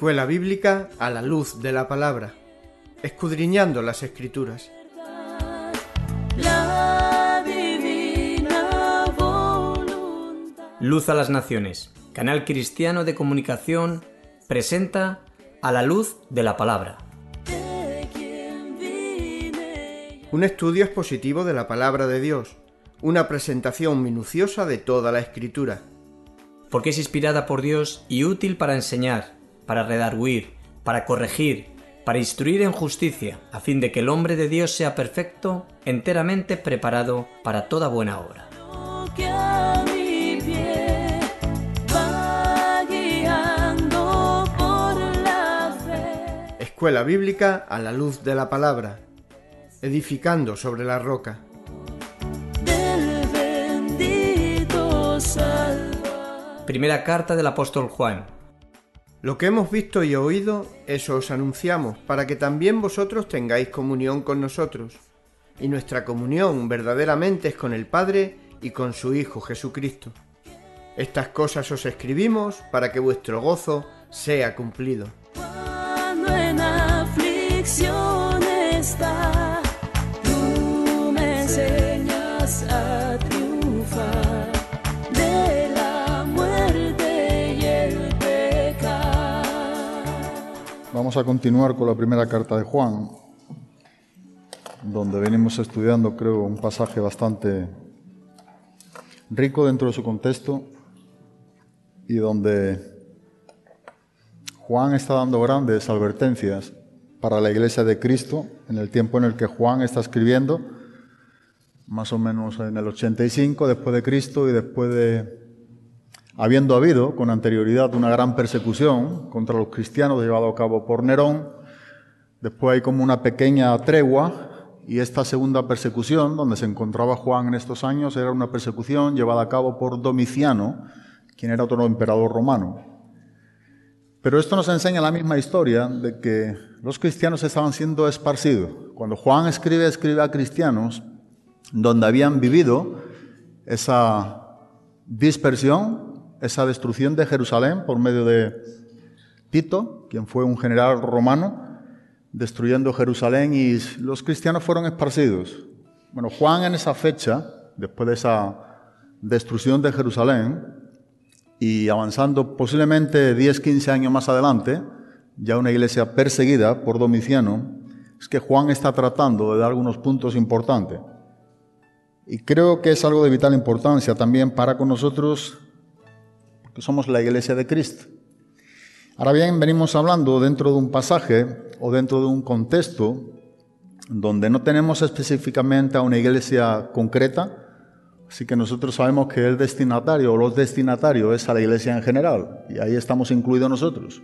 Escuela Bíblica a la luz de la palabra, escudriñando las Escrituras. La divina voluntad. Luz a las Naciones, canal cristiano de comunicación, presenta A la luz de la palabra. Un estudio expositivo de la palabra de Dios, una presentación minuciosa de toda la Escritura. Porque es inspirada por Dios y útil para enseñar, para redarguir, para corregir, para instruir en justicia, a fin de que el hombre de Dios sea perfecto, enteramente preparado para toda buena obra. Que a mi pie va guiando por la fe. Escuela Bíblica a la luz de la palabra, edificando sobre la roca. Del bendito Salvador. Primera carta del apóstol Juan. Lo que hemos visto y oído, eso os anunciamos, para que también vosotros tengáis comunión con nosotros. Y nuestra comunión verdaderamente es con el Padre y con su Hijo Jesucristo. Estas cosas os escribimos para que vuestro gozo sea cumplido. Cuando en aflicción está, tú me enseñas a triunfar de la muerte y el pecado. Vamos a continuar con la primera carta de Juan, donde venimos estudiando, creo, un pasaje bastante rico dentro de su contexto y donde Juan está dando grandes advertencias para la Iglesia de Cristo en el tiempo en el que Juan está escribiendo, más o menos en el 85 después de Cristo y después de habiendo habido con anterioridad una gran persecución contra los cristianos llevada a cabo por Nerón. Después hay como una pequeña tregua y esta segunda persecución donde se encontraba Juan en estos años era una persecución llevada a cabo por Domiciano, quien era otro emperador romano. Pero esto nos enseña la misma historia de que los cristianos estaban siendo esparcidos. Cuando Juan escribe a cristianos donde habían vivido esa dispersión, esa destrucción de Jerusalén por medio de Tito, quien fue un general romano, destruyendo Jerusalén, y los cristianos fueron esparcidos. Bueno, Juan en esa fecha, después de esa destrucción de Jerusalén, y avanzando posiblemente 10-15 años más adelante, ya una iglesia perseguida por Domiciano, es que Juan está tratando de dar algunos puntos importantes. Y creo que es algo de vital importancia también para con nosotros, porque somos la iglesia de Cristo. Ahora bien, venimos hablando dentro de un pasaje o dentro de un contexto donde no tenemos específicamente a una iglesia concreta, así que nosotros sabemos que el destinatario o los destinatarios es a la iglesia en general, y ahí estamos incluidos nosotros.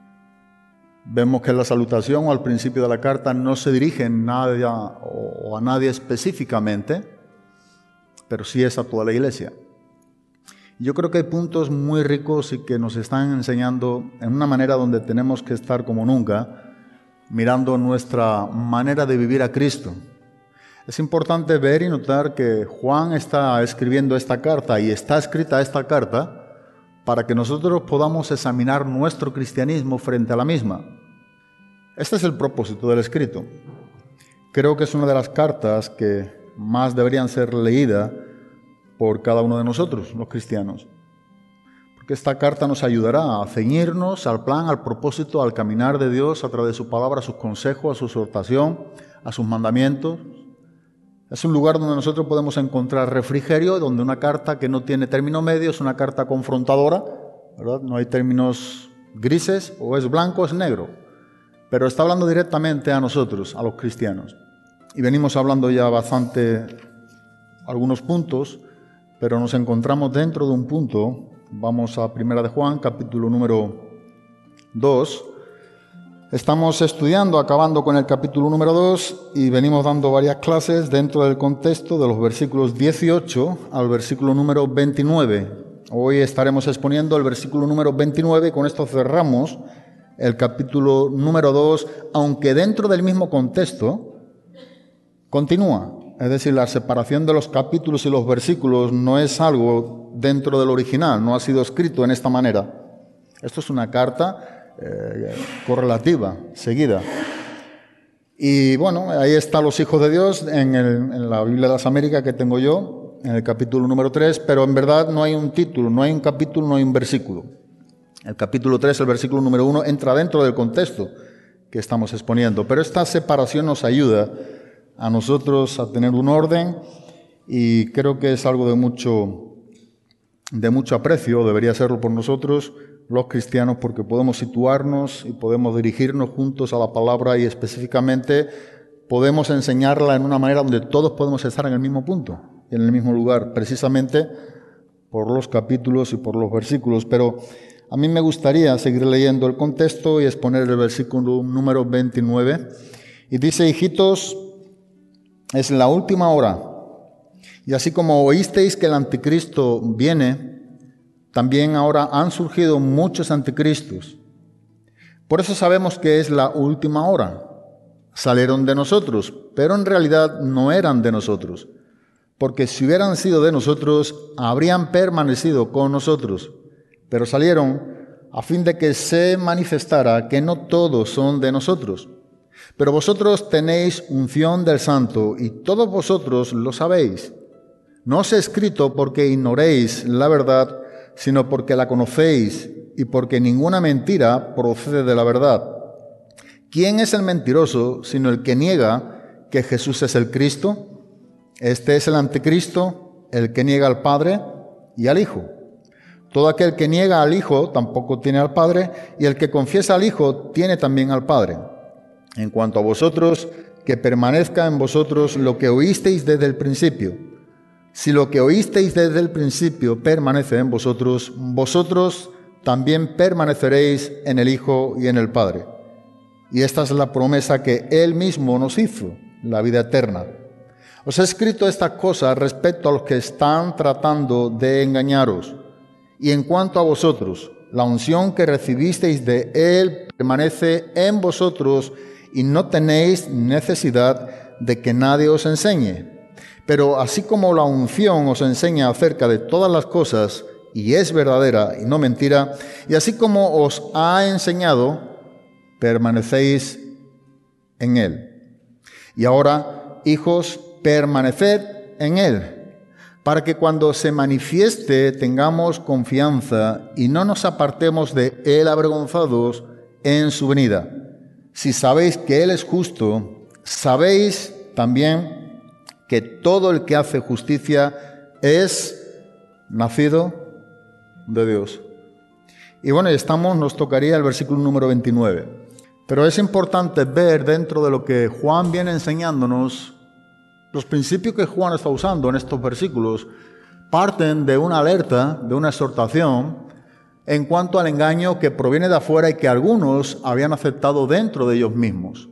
Vemos que la salutación o al principio de la carta no se dirige a nadie o a nadie específicamente, pero sí es a toda la iglesia. Yo creo que hay puntos muy ricos y que nos están enseñando en una manera donde tenemos que estar como nunca, mirando nuestra manera de vivir a Cristo. Es importante ver y notar que Juan está escribiendo esta carta y está escrita esta carta para que nosotros podamos examinar nuestro cristianismo frente a la misma. Este es el propósito del escrito. Creo que es una de las cartas que más deberían ser leídas por cada uno de nosotros, los cristianos. Porque esta carta nos ayudará a ceñirnos al plan, al propósito, al caminar de Dios a través de su palabra, a sus consejos, a su exhortación, a sus mandamientos. Es un lugar donde nosotros podemos encontrar refrigerio, donde una carta que no tiene término medio es una carta confrontadora, ¿verdad? No hay términos grises, o es blanco o es negro, pero está hablando directamente a nosotros, a los cristianos. Y venimos hablando ya bastante algunos puntos, pero nos encontramos dentro de un punto. Vamos a Primera de Juan, capítulo número 2. Estamos estudiando, acabando con el capítulo número 2, y venimos dando varias clases dentro del contexto de los versículos 18 al versículo número 29. Hoy estaremos exponiendo el versículo número 29 y con esto cerramos el capítulo número 2, aunque dentro del mismo contexto continúa. Es decir, la separación de los capítulos y los versículos no es algo dentro del original, no ha sido escrito en esta manera. Esto es una carta correlativa, seguida. Y bueno, ahí están los hijos de Dios en la Biblia de las Américas que tengo yo, en el capítulo número 3, pero en verdad no hay un título, no hay un capítulo, no hay un versículo. El capítulo 3, el versículo número 1, entra dentro del contexto que estamos exponiendo, pero esta separación nos ayuda a nosotros a tener un orden y creo que es algo de mucho aprecio, debería serlo por nosotros los cristianos, porque podemos situarnos y podemos dirigirnos juntos a la palabra y específicamente podemos enseñarla en una manera donde todos podemos estar en el mismo punto, en el mismo lugar, precisamente por los capítulos y por los versículos. Pero a mí me gustaría seguir leyendo el contexto y exponer el versículo número 29. Y dice: hijitos, es la última hora. Y así como oísteis que el anticristo viene, también ahora han surgido muchos anticristos. Por eso sabemos que es la última hora. Salieron de nosotros, pero en realidad no eran de nosotros. Porque si hubieran sido de nosotros, habrían permanecido con nosotros. Pero salieron a fin de que se manifestara que no todos son de nosotros. Pero vosotros tenéis unción del Santo, y todos vosotros lo sabéis. No os he escrito porque ignoréis la verdad, sino porque la conocéis, y porque ninguna mentira procede de la verdad. ¿Quién es el mentiroso, sino el que niega que Jesús es el Cristo? Este es el anticristo, el que niega al Padre y al Hijo. Todo aquel que niega al Hijo tampoco tiene al Padre, y el que confiesa al Hijo tiene también al Padre. En cuanto a vosotros, que permanezca en vosotros lo que oísteis desde el principio. Si lo que oísteis desde el principio permanece en vosotros, vosotros también permaneceréis en el Hijo y en el Padre. Y esta es la promesa que Él mismo nos hizo, la vida eterna. Os he escrito estas cosas respecto a los que están tratando de engañaros. Y en cuanto a vosotros, la unción que recibisteis de Él permanece en vosotros y no tenéis necesidad de que nadie os enseñe. Pero así como la unción os enseña acerca de todas las cosas y es verdadera y no mentira, y así como os ha enseñado, permanecéis en Él. Y ahora, hijos, permaneced en Él, para que cuando se manifieste tengamos confianza y no nos apartemos de Él avergonzados en su venida. Si sabéis que Él es justo, sabéis también que todo el que hace justicia es nacido de Dios. Y bueno, nos tocaría el versículo número 29. Pero es importante ver dentro de lo que Juan viene enseñándonos. Los principios que Juan está usando en estos versículos parten de una alerta, de una exhortación en cuanto al engaño que proviene de afuera y que algunos habían aceptado dentro de ellos mismos.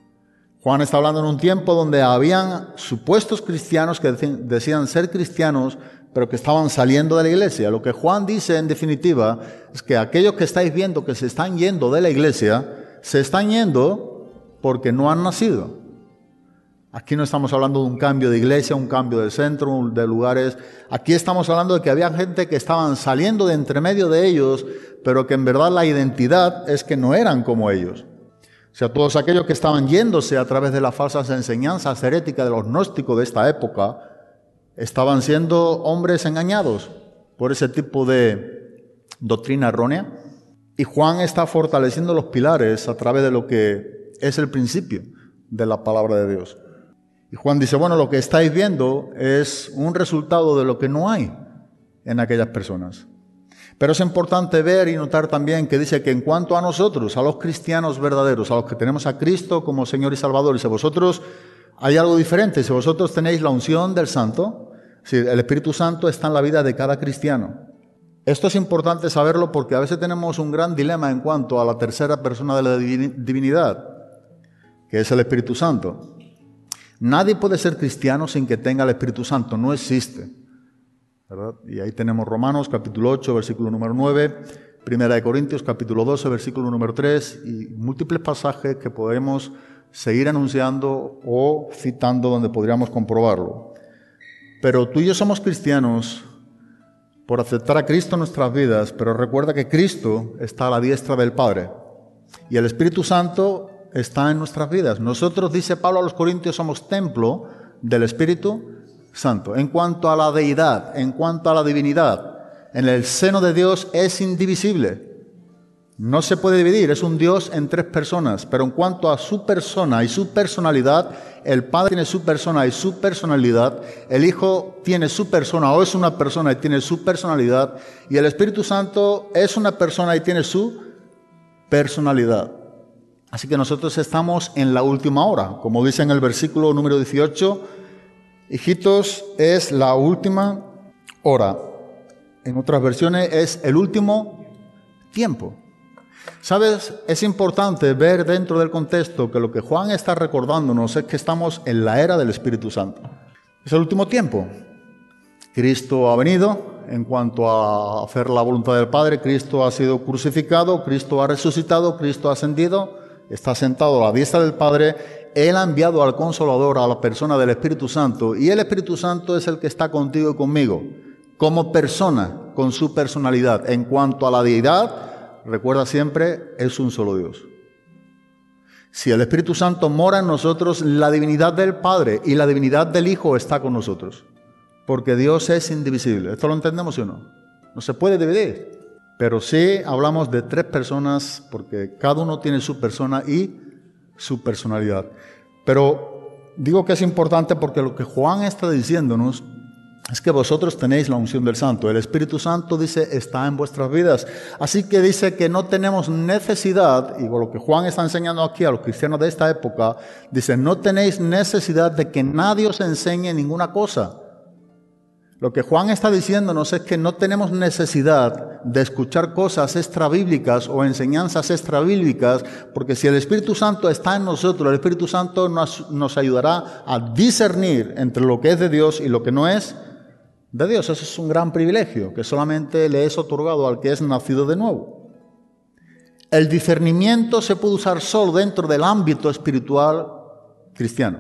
Juan está hablando en un tiempo donde habían supuestos cristianos que decían ser cristianos, pero que estaban saliendo de la iglesia. Lo que Juan dice en definitiva es que aquellos que estáis viendo que se están yendo de la iglesia, se están yendo porque no han nacido. Aquí no estamos hablando de un cambio de iglesia, un cambio de centro, de lugares. Aquí estamos hablando de que había gente que estaban saliendo de entre medio de ellos, pero que en verdad la identidad es que no eran como ellos. O sea, todos aquellos que estaban yéndose a través de las falsas enseñanzas heréticas de los gnósticos de esta época, estaban siendo hombres engañados por ese tipo de doctrina errónea. Y Juan está fortaleciendo los pilares a través de lo que es el principio de la palabra de Dios. Y Juan dice, bueno, lo que estáis viendo es un resultado de lo que no hay en aquellas personas. Pero es importante ver y notar también que dice que en cuanto a nosotros, a los cristianos verdaderos, a los que tenemos a Cristo como Señor y Salvador, dice, vosotros hay algo diferente. Si vosotros tenéis la unción del Santo, si el Espíritu Santo está en la vida de cada cristiano. Esto es importante saberlo porque a veces tenemos un gran dilema en cuanto a la tercera persona de la divinidad, que es el Espíritu Santo. Nadie puede ser cristiano sin que tenga el Espíritu Santo, no existe, ¿verdad? Y ahí tenemos Romanos capítulo 8, versículo número 9, Primera de Corintios capítulo 12, versículo número 3 y múltiples pasajes que podemos seguir anunciando o citando donde podríamos comprobarlo. Pero tú y yo somos cristianos por aceptar a Cristo en nuestras vidas, pero recuerda que Cristo está a la diestra del Padre Y el Espíritu Santo está en nuestras vidas. Nosotros, dice Pablo a los Corintios, somos templo del Espíritu Santo. En cuanto a la deidad, en cuanto a la divinidad, en el seno de Dios es indivisible. No se puede dividir, es un Dios en tres personas. Pero en cuanto a su persona y su personalidad, el Padre tiene su persona y su personalidad, el Hijo tiene su persona o es una persona y tiene su personalidad, y el Espíritu Santo es una persona y tiene su personalidad. Así que nosotros estamos en la última hora. Como dice en el versículo número 18, hijitos, es la última hora. En otras versiones es el último tiempo. ¿Sabes? Es importante ver dentro del contexto que lo que Juan está recordándonos es que estamos en la era del Espíritu Santo. Es el último tiempo. Cristo ha venido en cuanto a hacer la voluntad del Padre. Cristo ha sido crucificado, Cristo ha resucitado, Cristo ha ascendido, está sentado a la diestra del Padre. Él ha enviado al Consolador, a la persona del Espíritu Santo, y el Espíritu Santo es el que está contigo y conmigo, como persona, con su personalidad. En cuanto a la deidad, recuerda siempre, es un solo Dios. Si el Espíritu Santo mora en nosotros, la divinidad del Padre y la divinidad del Hijo está con nosotros. Porque Dios es indivisible. ¿Esto lo entendemos sí o no? No se puede dividir. Pero sí hablamos de tres personas, porque cada uno tiene su persona y su personalidad. Pero digo que es importante porque lo que Juan está diciéndonos es que vosotros tenéis la unción del Santo. El Espíritu Santo, dice, está en vuestras vidas. Así que dice que no tenemos necesidad, y con lo que Juan está enseñando aquí a los cristianos de esta época, dice, no tenéis necesidad de que nadie os enseñe ninguna cosa. Lo que Juan está diciéndonos es que no tenemos necesidad de escuchar cosas extrabíblicas o enseñanzas extrabíblicas, porque si el Espíritu Santo está en nosotros, el Espíritu Santo nos ayudará a discernir entre lo que es de Dios y lo que no es de Dios. Eso es un gran privilegio que solamente le es otorgado al que es nacido de nuevo. El discernimiento se puede usar solo dentro del ámbito espiritual cristiano.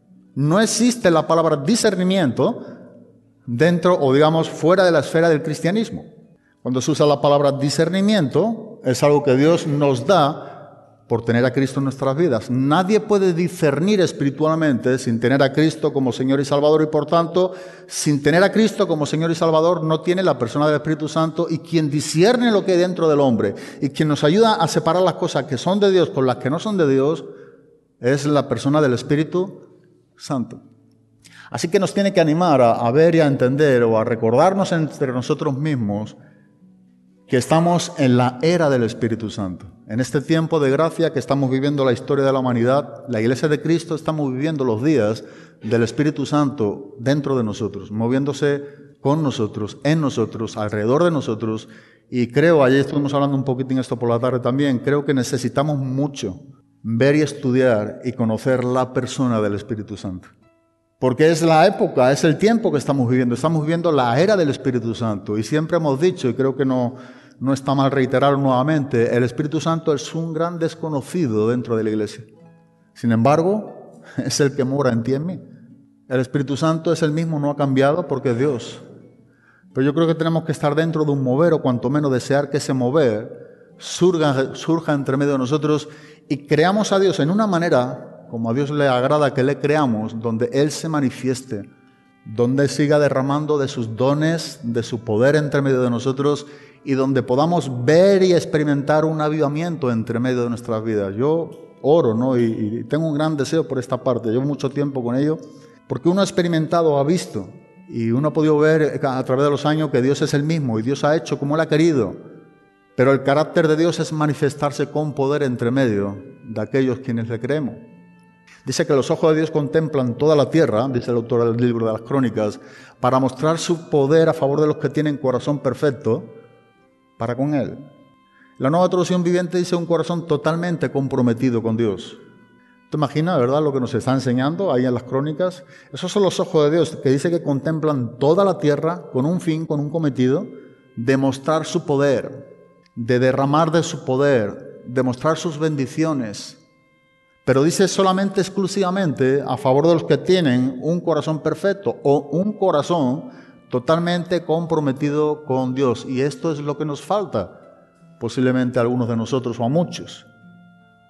No existe la palabra discernimiento dentro o digamos fuera de la esfera del cristianismo. Cuando se usa la palabra discernimiento, es algo que Dios nos da por tener a Cristo en nuestras vidas. Nadie puede discernir espiritualmente sin tener a Cristo como Señor y Salvador, y por tanto, sin tener a Cristo como Señor y Salvador, no tiene la persona del Espíritu Santo, y quien discierne lo que hay dentro del hombre y quien nos ayuda a separar las cosas que son de Dios con las que no son de Dios es la persona del Espíritu Santo. Así que nos tiene que animar a ver y a entender o a recordarnos entre nosotros mismos que estamos en la era del Espíritu Santo. En este tiempo de gracia que estamos viviendo la historia de la humanidad, la Iglesia de Cristo estamos viviendo los días del Espíritu Santo dentro de nosotros, moviéndose con nosotros, en nosotros, alrededor de nosotros. Y creo, ayer estuvimos hablando un poquitín esto por la tarde también, creo que necesitamos mucho ver y estudiar y conocer la persona del Espíritu Santo. Porque es la época, es el tiempo que estamos viviendo la era del Espíritu Santo. Y siempre hemos dicho, y creo que no está mal reiterarlo nuevamente, el Espíritu Santo es un gran desconocido dentro de la Iglesia. Sin embargo, es el que mora en ti y en mí. El Espíritu Santo es el mismo, no ha cambiado porque es Dios. Pero yo creo que tenemos que estar dentro de un mover, o cuanto menos desear que ese mover surja entre medio de nosotros y creamos a Dios en una manera como a Dios le agrada que le creamos, donde Él se manifieste, donde siga derramando de sus dones, de su poder entre medio de nosotros, y donde podamos ver y experimentar un avivamiento entre medio de nuestras vidas. Yo oro, ¿no? Y tengo un gran deseo por esta parte, llevo mucho tiempo con ello, porque uno ha experimentado, ha visto, y uno ha podido ver a través de los años que Dios es el mismo, y Dios ha hecho como Él ha querido, pero el carácter de Dios es manifestarse con poder entre medio de aquellos quienes le creemos. Dice que los ojos de Dios contemplan toda la tierra, dice el autor del libro de las Crónicas, para mostrar su poder a favor de los que tienen corazón perfecto para con Él. La Nueva Traducción Viviente dice un corazón totalmente comprometido con Dios. ¿Te imaginas, verdad, lo que nos está enseñando ahí en las Crónicas? Esos son los ojos de Dios, que dice que contemplan toda la tierra con un fin, con un cometido, de mostrar su poder, de derramar de su poder, de mostrar sus bendiciones. Pero dice solamente, exclusivamente, a favor de los que tienen un corazón perfecto o un corazón totalmente comprometido con Dios. Y esto es lo que nos falta, posiblemente a algunos de nosotros o a muchos.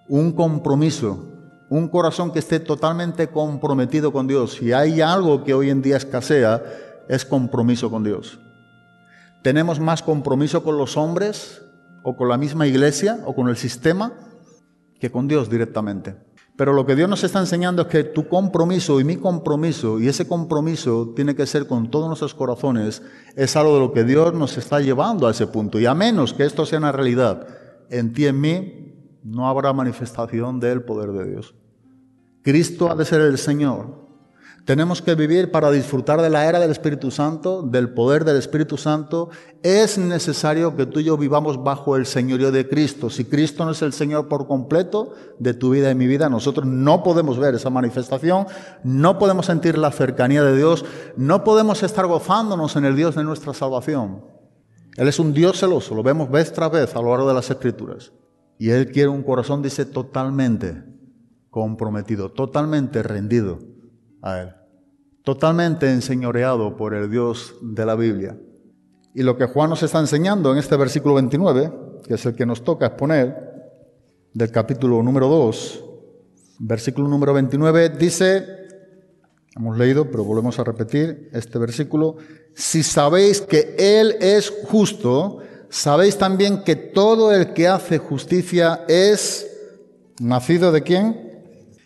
un compromiso, un corazón que esté totalmente comprometido con Dios. Si hay algo que hoy en día escasea, es compromiso con Dios. Tenemos más compromiso con los hombres, o con la misma iglesia, o con el sistema, que con Dios directamente. Pero lo que Dios nos está enseñando es que tu compromiso y mi compromiso, y ese compromiso tiene que ser con todos nuestros corazones, es algo de lo que Dios nos está llevando a ese punto. Y a menos que esto sea una realidad en ti y en mí, no habrá manifestación del poder de Dios. Cristo ha de ser el Señor. Tenemos que vivir para disfrutar de la era del Espíritu Santo, del poder del Espíritu Santo. Es necesario que tú y yo vivamos bajo el señorío de Cristo. Si Cristo no es el Señor por completo de tu vida y mi vida, nosotros no podemos ver esa manifestación, no podemos sentir la cercanía de Dios, no podemos estar gozándonos en el Dios de nuestra salvación. Él es un Dios celoso, lo vemos vez tras vez a lo largo de las Escrituras. Y Él quiere un corazón, dice, totalmente comprometido, totalmente rendido a Él, totalmente enseñoreado por el Dios de la Biblia. Y lo que Juan nos está enseñando en este versículo 29, que es el que nos toca exponer, del capítulo número 2, versículo número 29, dice, hemos leído, pero volvemos a repetir este versículo: si sabéis que Él es justo, sabéis también que todo el que hace justicia es nacido ¿de quién?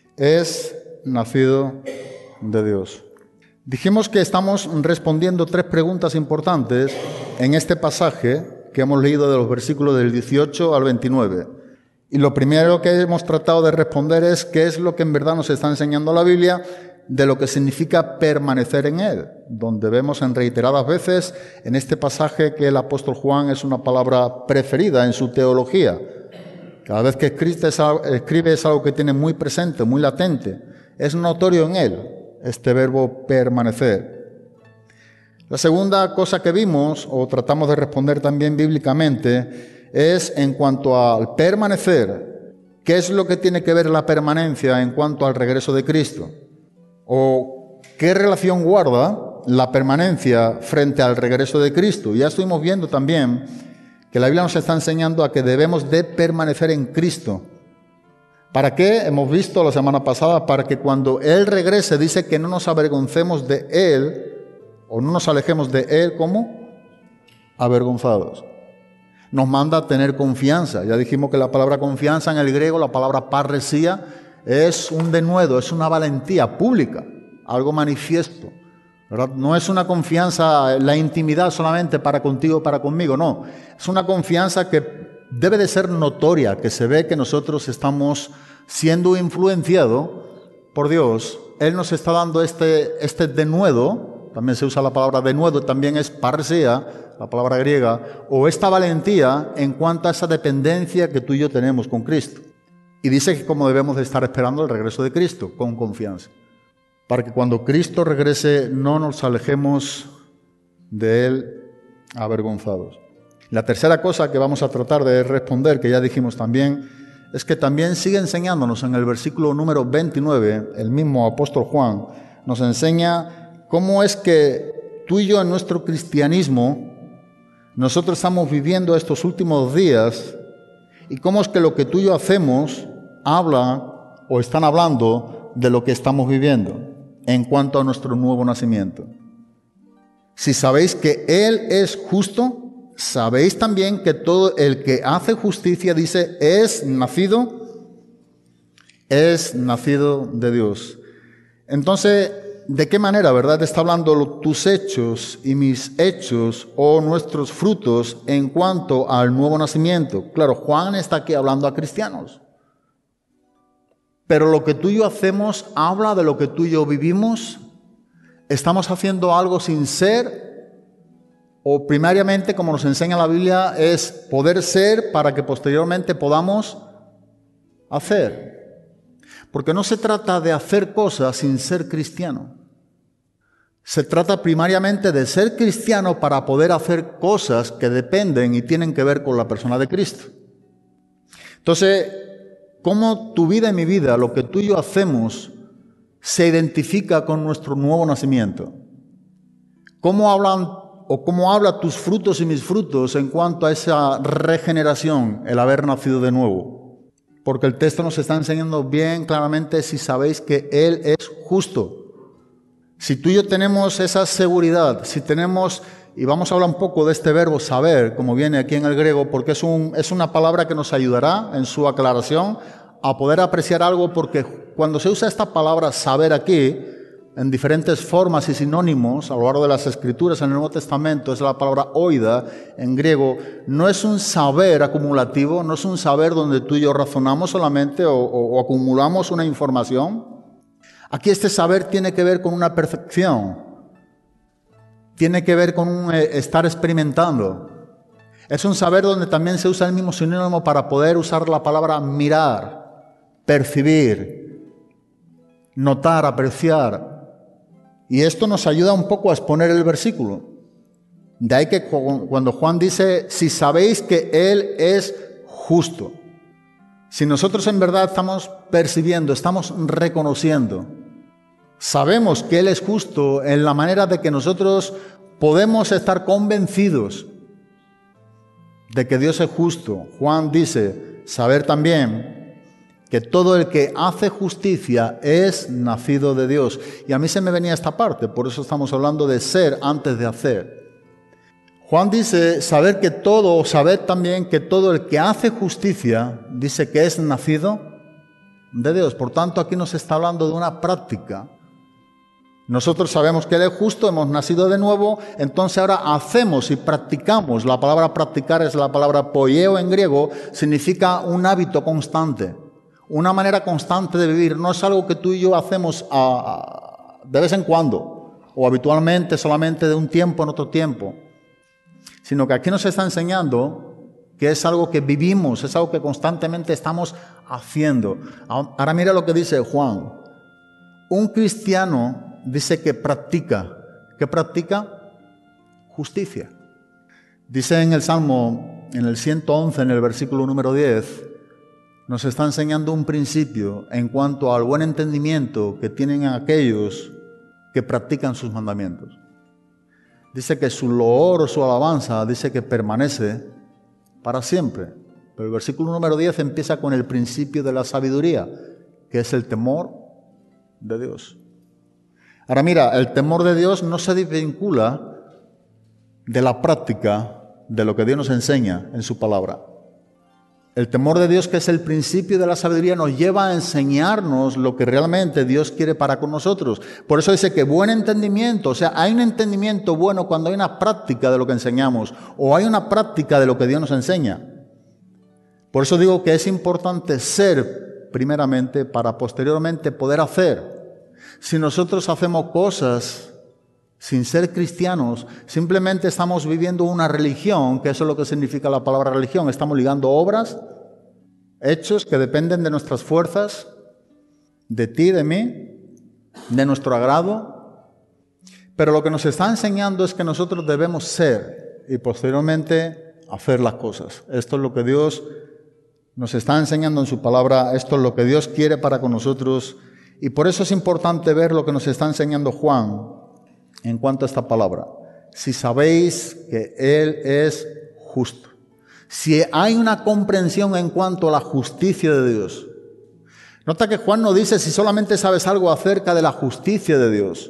Es nacido de Dios. Dijimos que estamos respondiendo 3 preguntas importantes en este pasaje que hemos leído de los versículos del 18 al 29. Y lo primero que hemos tratado de responder es qué es lo que en verdad nos está enseñando la Biblia de lo que significa permanecer en Él, donde vemos en reiteradas veces en este pasaje que el apóstol Juan es una palabra preferida en su teología. Cada vez que escribe es algo que tiene muy presente, muy latente. Es notorio en él este verbo permanecer. La segunda cosa que vimos, o tratamos de responder también bíblicamente, es en cuanto al permanecer. ¿Qué es lo que tiene que ver la permanencia en cuanto al regreso de Cristo? ¿O qué relación guarda la permanencia frente al regreso de Cristo? Ya estuvimos viendo también que la Biblia nos está enseñando a que debemos de permanecer en Cristo. ¿Para qué? Hemos visto la semana pasada, para que cuando Él regrese, dice que no nos avergoncemos de Él, o no nos alejemos de Él, ¿cómo? Avergonzados. Nos manda a tener confianza. Ya dijimos que la palabra confianza en el griego, la palabra parresía, es un denuedo, es una valentía pública, algo manifiesto, ¿verdad? No es una confianza, la intimidad solamente para contigo, para conmigo, no. Es una confianza que debe de ser notoria, que se ve que nosotros estamos siendo influenciados por Dios. Él nos está dando este denuedo, también se usa la palabra denuedo, también es parresía, la palabra griega, o esta valentía en cuanto a esa dependencia que tú y yo tenemos con Cristo. Y dice que como debemos de estar esperando el regreso de Cristo, con confianza, para que cuando Cristo regrese no nos alejemos de Él avergonzados. La tercera cosa que vamos a tratar de responder, que ya dijimos también, es que también sigue enseñándonos en el versículo número 29, el mismo apóstol Juan, nos enseña cómo es que tú y yo en nuestro cristianismo, nosotros estamos viviendo estos últimos días, y cómo es que lo que tú y yo hacemos habla o están hablando de lo que estamos viviendo en cuanto a nuestro nuevo nacimiento. Si sabéis que Él es justo, sabéis también que todo el que hace justicia, dice, es nacido de Dios. Entonces, ¿de qué manera, verdad, está hablando tus hechos y mis hechos o nuestros frutos en cuanto al nuevo nacimiento? Claro, Juan está aquí hablando a cristianos. Pero lo que tú y yo hacemos habla de lo que tú y yo vivimos. Estamos haciendo algo sin ser, o primariamente, como nos enseña la Biblia, es poder ser para que posteriormente podamos hacer. Porque no se trata de hacer cosas sin ser cristiano. Se trata primariamente de ser cristiano para poder hacer cosas que dependen y tienen que ver con la persona de Cristo. Entonces, ¿cómo tu vida y mi vida, lo que tú y yo hacemos, se identifica con nuestro nuevo nacimiento? ¿Cómo habla tus frutos y mis frutos en cuanto a esa regeneración, el haber nacido de nuevo? Porque el texto nos está enseñando bien claramente si sabéis que Él es justo. Si tú y yo tenemos esa seguridad, si tenemos, y vamos a hablar un poco de este verbo saber, como viene aquí en el griego, porque es una palabra que nos ayudará en su aclaración a poder apreciar algo, porque cuando se usa esta palabra saber aquí, en diferentes formas y sinónimos a lo largo de las Escrituras en el Nuevo Testamento, es la palabra oida en griego, no es un saber acumulativo, no es un saber donde tú y yo razonamos solamente o acumulamos una información. Aquí este saber tiene que ver con una percepción, tiene que ver con un estar experimentando. Es un saber donde también se usa el mismo sinónimo para poder usar la palabra mirar, percibir, notar, apreciar. Y esto nos ayuda un poco a exponer el versículo. De ahí que cuando Juan dice, si sabéis que Él es justo. Si nosotros en verdad estamos percibiendo, estamos reconociendo, sabemos que Él es justo en la manera de que nosotros podemos estar convencidos de que Dios es justo. Juan dice, saber también que todo el que hace justicia es nacido de Dios. Y a mí se me venía esta parte, por eso estamos hablando de ser antes de hacer. Juan dice, saber también que todo el que hace justicia, dice que es nacido de Dios. Por tanto, aquí nos está hablando de una práctica. Nosotros sabemos que Él es justo, hemos nacido de nuevo, entonces ahora hacemos y practicamos. La palabra practicar es la palabra poieo en griego, significa un hábito constante. Una manera constante de vivir, no es algo que tú y yo hacemos de vez en cuando, o habitualmente solamente de un tiempo en otro tiempo, sino que aquí nos está enseñando que es algo que vivimos, es algo que constantemente estamos haciendo. Ahora mira lo que dice Juan. Un cristiano dice que practica. ¿Qué practica? Justicia. Dice en el Salmo, en el 111, en el versículo número 10, nos está enseñando un principio en cuanto al buen entendimiento que tienen aquellos que practican sus mandamientos. Dice que su loor o su alabanza, dice que permanece para siempre. Pero el versículo número 10 empieza con el principio de la sabiduría, que es el temor de Dios. Ahora mira, el temor de Dios no se desvincula de la práctica de lo que Dios nos enseña en su palabra. El temor de Dios, que es el principio de la sabiduría, nos lleva a enseñarnos lo que realmente Dios quiere para con nosotros. Por eso dice que buen entendimiento, o sea, hay un entendimiento bueno cuando hay una práctica de lo que enseñamos, o hay una práctica de lo que Dios nos enseña. Por eso digo que es importante ser primeramente para posteriormente poder hacer. Si nosotros hacemos cosas sin ser cristianos, simplemente estamos viviendo una religión, que eso es lo que significa la palabra religión. Estamos ligando obras, hechos que dependen de nuestras fuerzas, de ti, de mí, de nuestro agrado. Pero lo que nos está enseñando es que nosotros debemos ser y posteriormente hacer las cosas. Esto es lo que Dios nos está enseñando en su palabra, esto es lo que Dios quiere para con nosotros. Y por eso es importante ver lo que nos está enseñando Juan en cuanto a esta palabra. Si sabéis que Él es justo. Si hay una comprensión en cuanto a la justicia de Dios. Nota que Juan no dice si solamente sabes algo acerca de la justicia de Dios.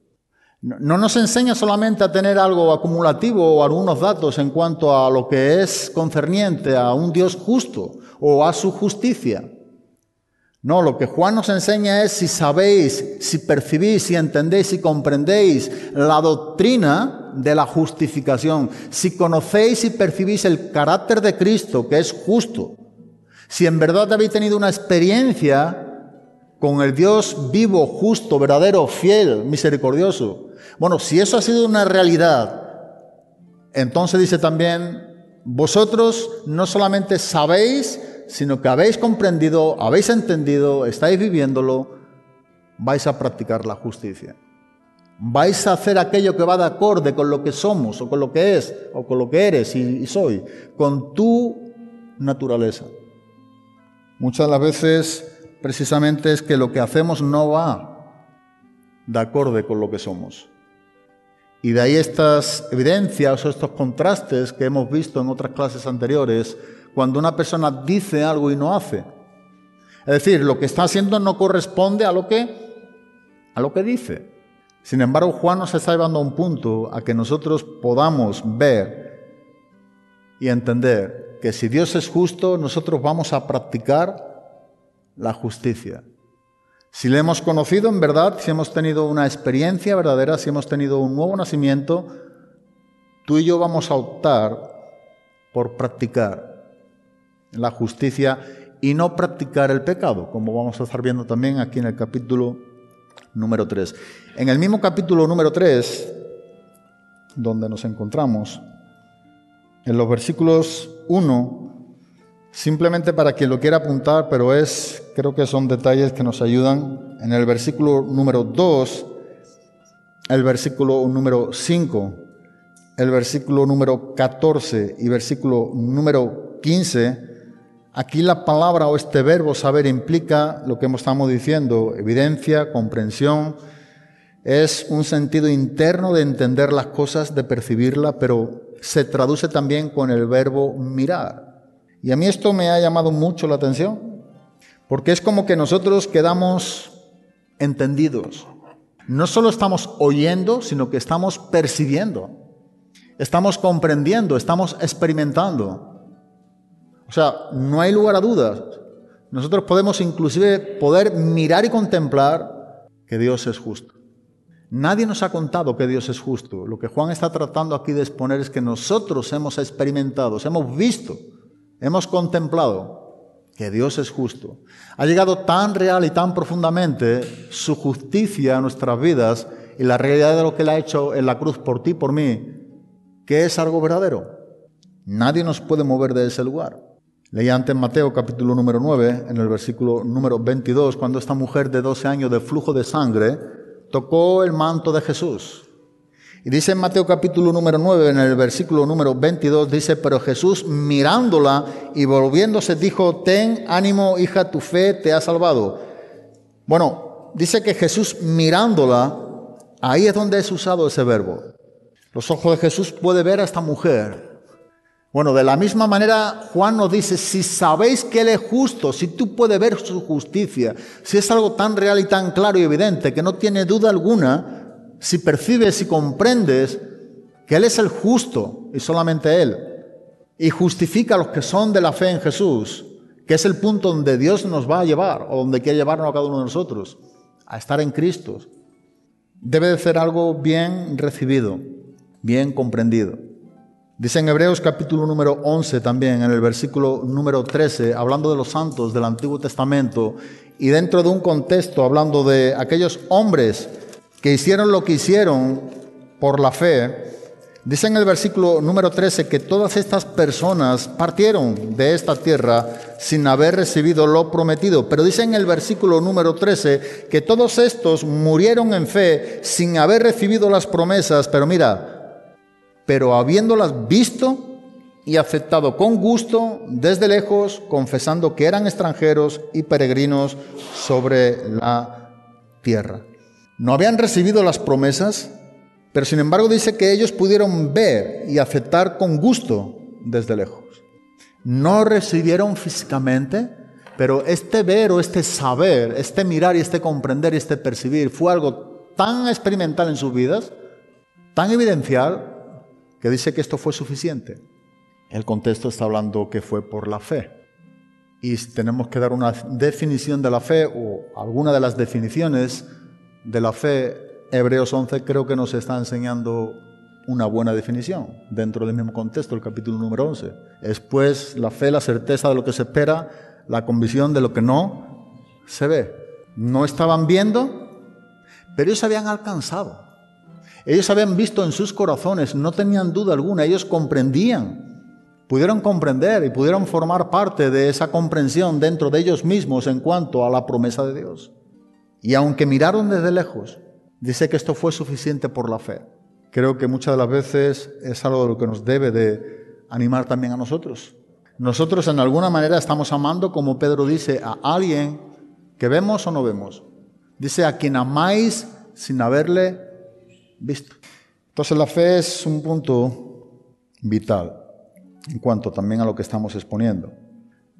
No nos enseña solamente a tener algo acumulativo o algunos datos en cuanto a lo que es concerniente a un Dios justo o a su justicia. No, lo que Juan nos enseña es si sabéis, si percibís, si entendéis, si comprendéis la doctrina de la justificación, si conocéis y percibís el carácter de Cristo, que es justo, si en verdad habéis tenido una experiencia con el Dios vivo, justo, verdadero, fiel, misericordioso. Bueno, si eso ha sido una realidad, entonces dice también, vosotros no solamente sabéis, sino que habéis comprendido, habéis entendido, estáis viviéndolo, vais a practicar la justicia. Vais a hacer aquello que va de acorde con lo que somos, o con lo que es, o con lo que eres y soy, con tu naturaleza. Muchas de las veces, precisamente, es que lo que hacemos no va de acorde con lo que somos. Y de ahí estas evidencias o estos contrastes que hemos visto en otras clases anteriores, cuando una persona dice algo y no hace. Es decir, lo que está haciendo no corresponde a lo que dice. Sin embargo, Juan nos está llevando a un punto a que nosotros podamos ver y entender que si Dios es justo, nosotros vamos a practicar la justicia. Si le hemos conocido en verdad, si hemos tenido una experiencia verdadera, si hemos tenido un nuevo nacimiento, tú y yo vamos a optar por practicar la justicia y no practicar el pecado, como vamos a estar viendo también aquí en el capítulo número 3. En el mismo capítulo número 3, donde nos encontramos, en los versículos 1, simplemente para quien lo quiera apuntar, pero creo que son detalles que nos ayudan, en el versículo número 2, el versículo número 5, el versículo número 14 y versículo número 15, aquí la palabra o este verbo saber implica lo que estamos diciendo, evidencia, comprensión, es un sentido interno de entender las cosas, de percibirlas, pero se traduce también con el verbo mirar. Y a mí esto me ha llamado mucho la atención, porque es como que nosotros quedamos entendidos. No solo estamos oyendo, sino que estamos percibiendo, estamos comprendiendo, estamos experimentando. O sea, no hay lugar a dudas. Nosotros podemos inclusive poder mirar y contemplar que Dios es justo. Nadie nos ha contado que Dios es justo. Lo que Juan está tratando aquí de exponer es que nosotros hemos experimentado, hemos visto, hemos contemplado que Dios es justo. Ha llegado tan real y tan profundamente su justicia a nuestras vidas y la realidad de lo que Él ha hecho en la cruz por ti y por mí, que es algo verdadero. Nadie nos puede mover de ese lugar. Leí antes Mateo capítulo número 9, en el versículo número 22, cuando esta mujer de 12 años de flujo de sangre tocó el manto de Jesús. Y dice en Mateo capítulo número 9, en el versículo número 22, dice, pero Jesús mirándola y volviéndose dijo, ten ánimo, hija, tu fe te ha salvado. Bueno, dice que Jesús mirándola, ahí es donde es usado ese verbo. Los ojos de Jesús puede ver a esta mujer. Bueno, de la misma manera Juan nos dice, si sabéis que Él es justo, si tú puedes ver su justicia, si es algo tan real y tan claro y evidente que no tiene duda alguna, si percibes y comprendes que Él es el justo y solamente Él, y justifica a los que son de la fe en Jesús, que es el punto donde Dios nos va a llevar, o donde quiere llevarnos a cada uno de nosotros, a estar en Cristo, debe de ser algo bien recibido, bien comprendido. Dice en Hebreos capítulo número 11 también, en el versículo número 13, hablando de los santos del Antiguo Testamento y dentro de un contexto hablando de aquellos hombres que hicieron lo que hicieron por la fe, dice en el versículo número 13 que todas estas personas partieron de esta tierra sin haber recibido lo prometido. Pero dice en el versículo número 13 que todos estos murieron en fe sin haber recibido las promesas, pero mira, pero habiéndolas visto y aceptado con gusto desde lejos, confesando que eran extranjeros y peregrinos sobre la tierra. No habían recibido las promesas, pero sin embargo dice que ellos pudieron ver y aceptar con gusto desde lejos. No recibieron físicamente, pero este ver o este saber, este mirar y este comprender y este percibir fue algo tan experimental en sus vidas, tan evidencial, que dice que esto fue suficiente. El contexto está hablando que fue por la fe. Y tenemos que dar una definición de la fe, o alguna de las definiciones de la fe. Hebreos 11 creo que nos está enseñando una buena definición dentro del mismo contexto, el capítulo número 11. Es pues la fe, la certeza de lo que se espera, la convicción de lo que no se ve. No estaban viendo, pero ellos habían alcanzado. Ellos habían visto en sus corazones, no tenían duda alguna, ellos comprendían, pudieron comprender y pudieron formar parte de esa comprensión dentro de ellos mismos en cuanto a la promesa de Dios. Y aunque miraron desde lejos, dice que esto fue suficiente por la fe. Creo que muchas de las veces es algo de lo que nos debe de animar también a nosotros. Nosotros en alguna manera estamos amando, como Pedro dice, a alguien que vemos o no vemos. Dice, a quien amáis sin haberle visto. Entonces la fe es un punto vital en cuanto también a lo que estamos exponiendo.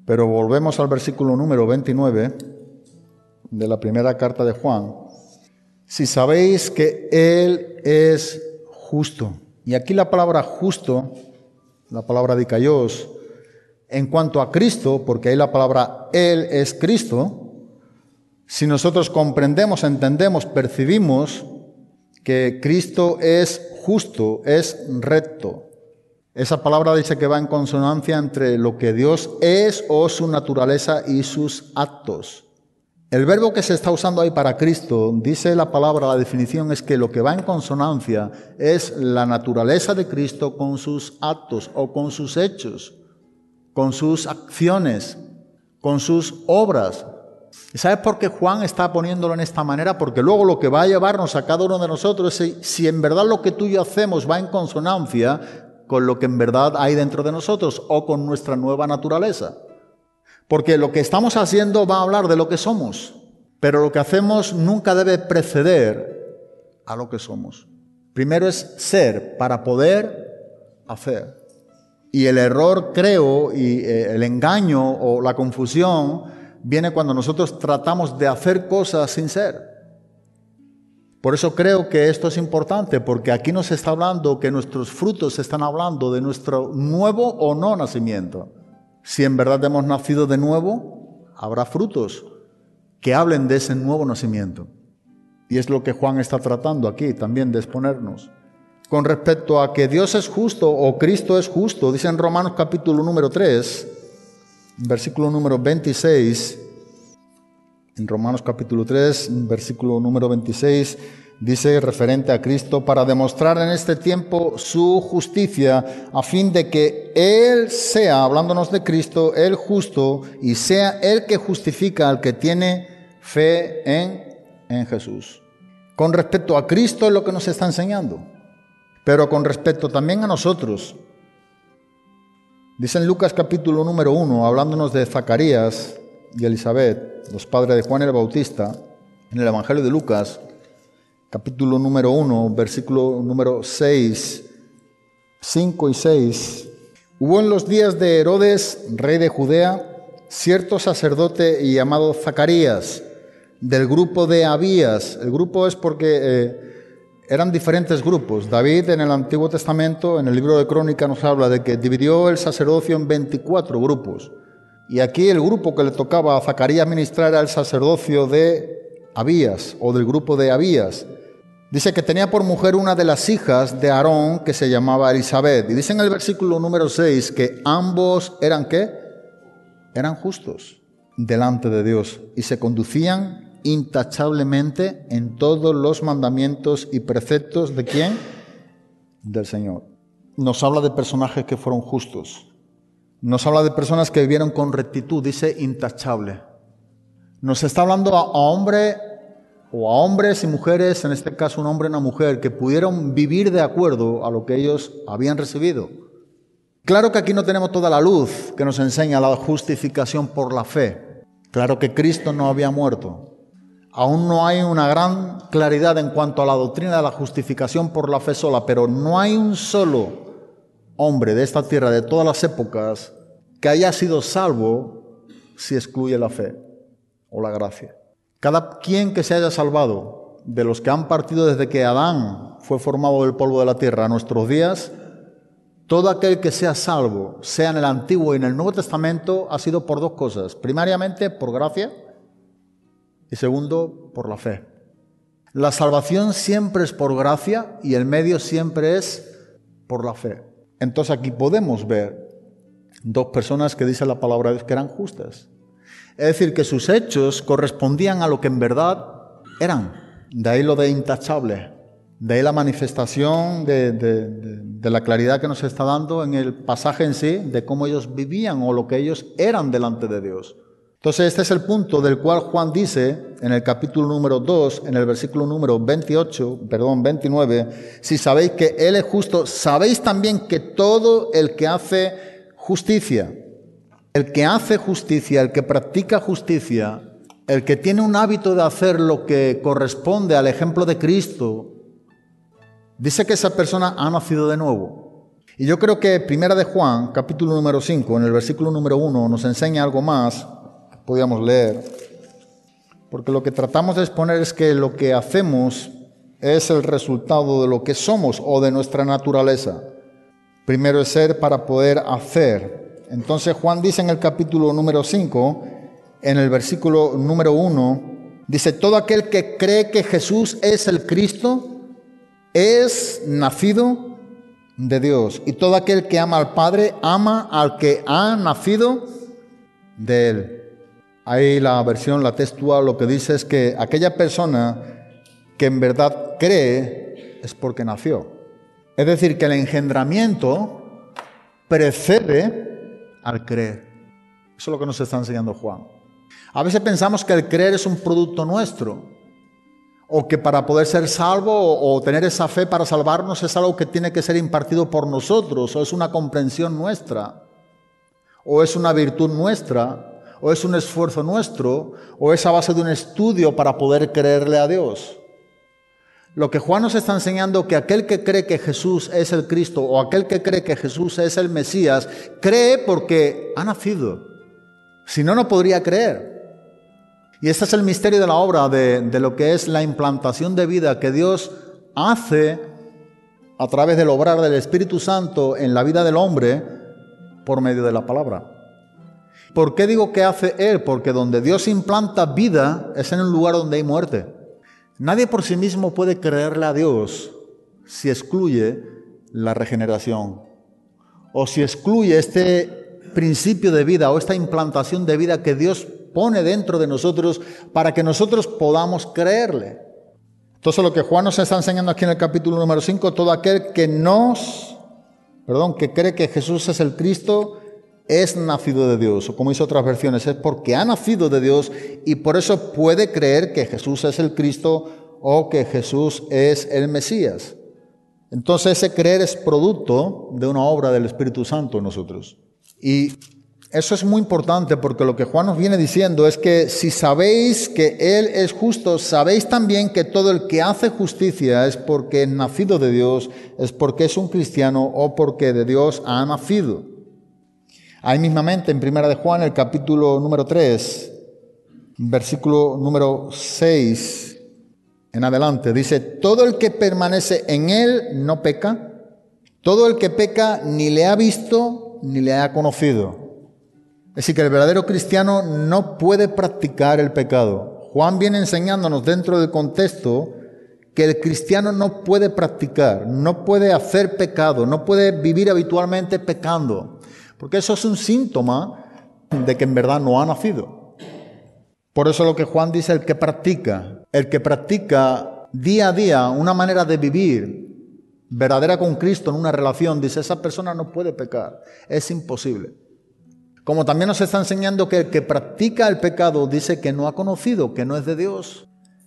Pero volvemos al versículo número 29 de la primera carta de Juan. Si sabéis que Él es justo. Y aquí la palabra justo, la palabra dikaios, en cuanto a Cristo, porque ahí la palabra Él es Cristo, si nosotros comprendemos, entendemos, percibimos que Cristo es justo, es recto. Esa palabra dice que va en consonancia entre lo que Dios es o su naturaleza y sus actos. El verbo que se está usando ahí para Cristo, dice la palabra, la definición es que lo que va en consonancia es la naturaleza de Cristo con sus actos o con sus hechos, con sus acciones, con sus obras. ¿Y sabes por qué Juan está poniéndolo en esta manera? Porque luego lo que va a llevarnos a cada uno de nosotros es si en verdad lo que tú y yo hacemos va en consonancia con lo que en verdad hay dentro de nosotros o con nuestra nueva naturaleza. Porque lo que estamos haciendo va a hablar de lo que somos, pero lo que hacemos nunca debe preceder a lo que somos. Primero es ser para poder hacer. Y el error, creo, y el engaño o la confusión viene cuando nosotros tratamos de hacer cosas sin ser. Por eso creo que esto es importante, porque aquí nos está hablando que nuestros frutos están hablando de nuestro nuevo o no nacimiento. Si en verdad hemos nacido de nuevo, habrá frutos que hablen de ese nuevo nacimiento. Y es lo que Juan está tratando aquí también de exponernos. Con respecto a que Dios es justo o Cristo es justo, dice en Romanos capítulo número 3, versículo número 26, en Romanos capítulo 3, versículo número 26, dice referente a Cristo, para demostrar en este tiempo su justicia, a fin de que Él sea, hablándonos de Cristo, el justo, y sea el que justifica al que tiene fe en Jesús. Con respecto a Cristo es lo que nos está enseñando, pero con respecto también a nosotros. Dice en Lucas capítulo número 1, hablándonos de Zacarías y Elizabeth, los padres de Juan el Bautista, en el Evangelio de Lucas, capítulo número 1, versículo número 6, 5 y 6. Hubo en los días de Herodes, rey de Judea, cierto sacerdote llamado Zacarías, del grupo de Abías. El grupo es porque eran diferentes grupos. David en el Antiguo Testamento, en el libro de Crónicas, nos habla de que dividió el sacerdocio en 24 grupos. Y aquí el grupo que le tocaba a Zacarías ministrar era el sacerdocio de Abías, o del grupo de Abías. Dice que tenía por mujer una de las hijas de Aarón que se llamaba Elizabeth. Y dice en el versículo número 6 que ambos eran ¿qué? Eran justos delante de Dios y se conducían intachablemente en todos los mandamientos y preceptos ¿de quién? Del Señor. Nos habla de personajes que fueron justos. Nos habla de personas que vivieron con rectitud, dice intachable. Nos está hablando a hombres y mujeres, en este caso un hombre y una mujer, que pudieron vivir de acuerdo a lo que ellos habían recibido. Claro que aquí no tenemos toda la luz que nos enseña la justificación por la fe. Claro que Cristo no había muerto. Aún no hay una gran claridad en cuanto a la doctrina de la justificación por la fe sola, pero no hay un solo hombre de esta tierra, de todas las épocas, que haya sido salvo si excluye la fe o la gracia. Cada quien que se haya salvado, de los que han partido desde que Adán fue formado del polvo de la tierra a nuestros días, todo aquel que sea salvo, sea en el Antiguo y en el Nuevo Testamento, ha sido por dos cosas. Primariamente, por gracia, y segundo, por la fe. La salvación siempre es por gracia y el medio siempre es por la fe. Entonces aquí podemos ver dos personas que dice la palabra de Dios que eran justas. Es decir, que sus hechos correspondían a lo que en verdad eran. De ahí lo de intachable. De ahí la manifestación de la claridad que nos está dando en el pasaje en sí, de cómo ellos vivían o lo que ellos eran delante de Dios. Entonces este es el punto del cual Juan dice en el capítulo número 2, en el versículo número 29, si sabéis que Él es justo, sabéis también que todo el que hace justicia, el que practica justicia, el que tiene un hábito de hacer lo que corresponde al ejemplo de Cristo, dice que esa persona ha nacido de nuevo. Y yo creo que Primera de Juan, capítulo número 5, en el versículo número 1, nos enseña algo más que podíamos leer. Porque lo que tratamos de exponer es que lo que hacemos es el resultado de lo que somos o de nuestra naturaleza. Primero es ser para poder hacer. Entonces Juan dice en el capítulo número 5, en el versículo número 1, dice: todo aquel que cree que Jesús es el Cristo es nacido de Dios. Y todo aquel que ama al Padre ama al que ha nacido de Él. Ahí la versión, la textual, lo que dice es que aquella persona que en verdad cree es porque nació. Es decir, que el engendramiento precede al creer. Eso es lo que nos está enseñando Juan. A veces pensamos que el creer es un producto nuestro, o que para poder ser salvo o tener esa fe para salvarnos es algo que tiene que ser impartido por nosotros, o es una comprensión nuestra, o es una virtud nuestra, o es un esfuerzo nuestro, o es a base de un estudio para poder creerle a Dios. Lo que Juan nos está enseñando, que aquel que cree que Jesús es el Cristo o aquel que cree que Jesús es el Mesías, cree porque ha nacido. Si no, no podría creer. Y este es el misterio de la obra de lo que es la implantación de vida que Dios hace a través del obrar del Espíritu Santo en la vida del hombre por medio de la palabra. ¿Por qué digo que hace Él? Porque donde Dios implanta vida es en un lugar donde hay muerte. Nadie por sí mismo puede creerle a Dios si excluye la regeneración o si excluye este principio de vida o esta implantación de vida que Dios pone dentro de nosotros para que nosotros podamos creerle. Entonces lo que Juan nos está enseñando aquí en el capítulo número 5, todo aquel que cree que Jesús es el Cristo es nacido de Dios, o como dice otras versiones, es porque ha nacido de Dios y por eso puede creer que Jesús es el Cristo o que Jesús es el Mesías. Entonces ese creer es producto de una obra del Espíritu Santo en nosotros. Y eso es muy importante porque lo que Juan nos viene diciendo es que si sabéis que Él es justo, sabéis también que todo el que hace justicia es porque es nacido de Dios, es porque es un cristiano o porque de Dios ha nacido. Ahí mismamente en Primera de Juan, el capítulo número 3, versículo número 6 en adelante, dice: todo el que permanece en Él no peca, todo el que peca ni le ha visto ni le ha conocido. Es decir, que el verdadero cristiano no puede practicar el pecado. Juan viene enseñándonos dentro del contexto que el cristiano no puede practicar, no puede hacer pecado, no puede vivir habitualmente pecando, porque eso es un síntoma de que en verdad no ha nacido. Por eso lo que Juan dice, el que practica día a día una manera de vivir verdadera con Cristo en una relación, dice, esa persona no puede pecar, es imposible. Como también nos está enseñando que el que practica el pecado dice que no ha conocido, que no es de Dios.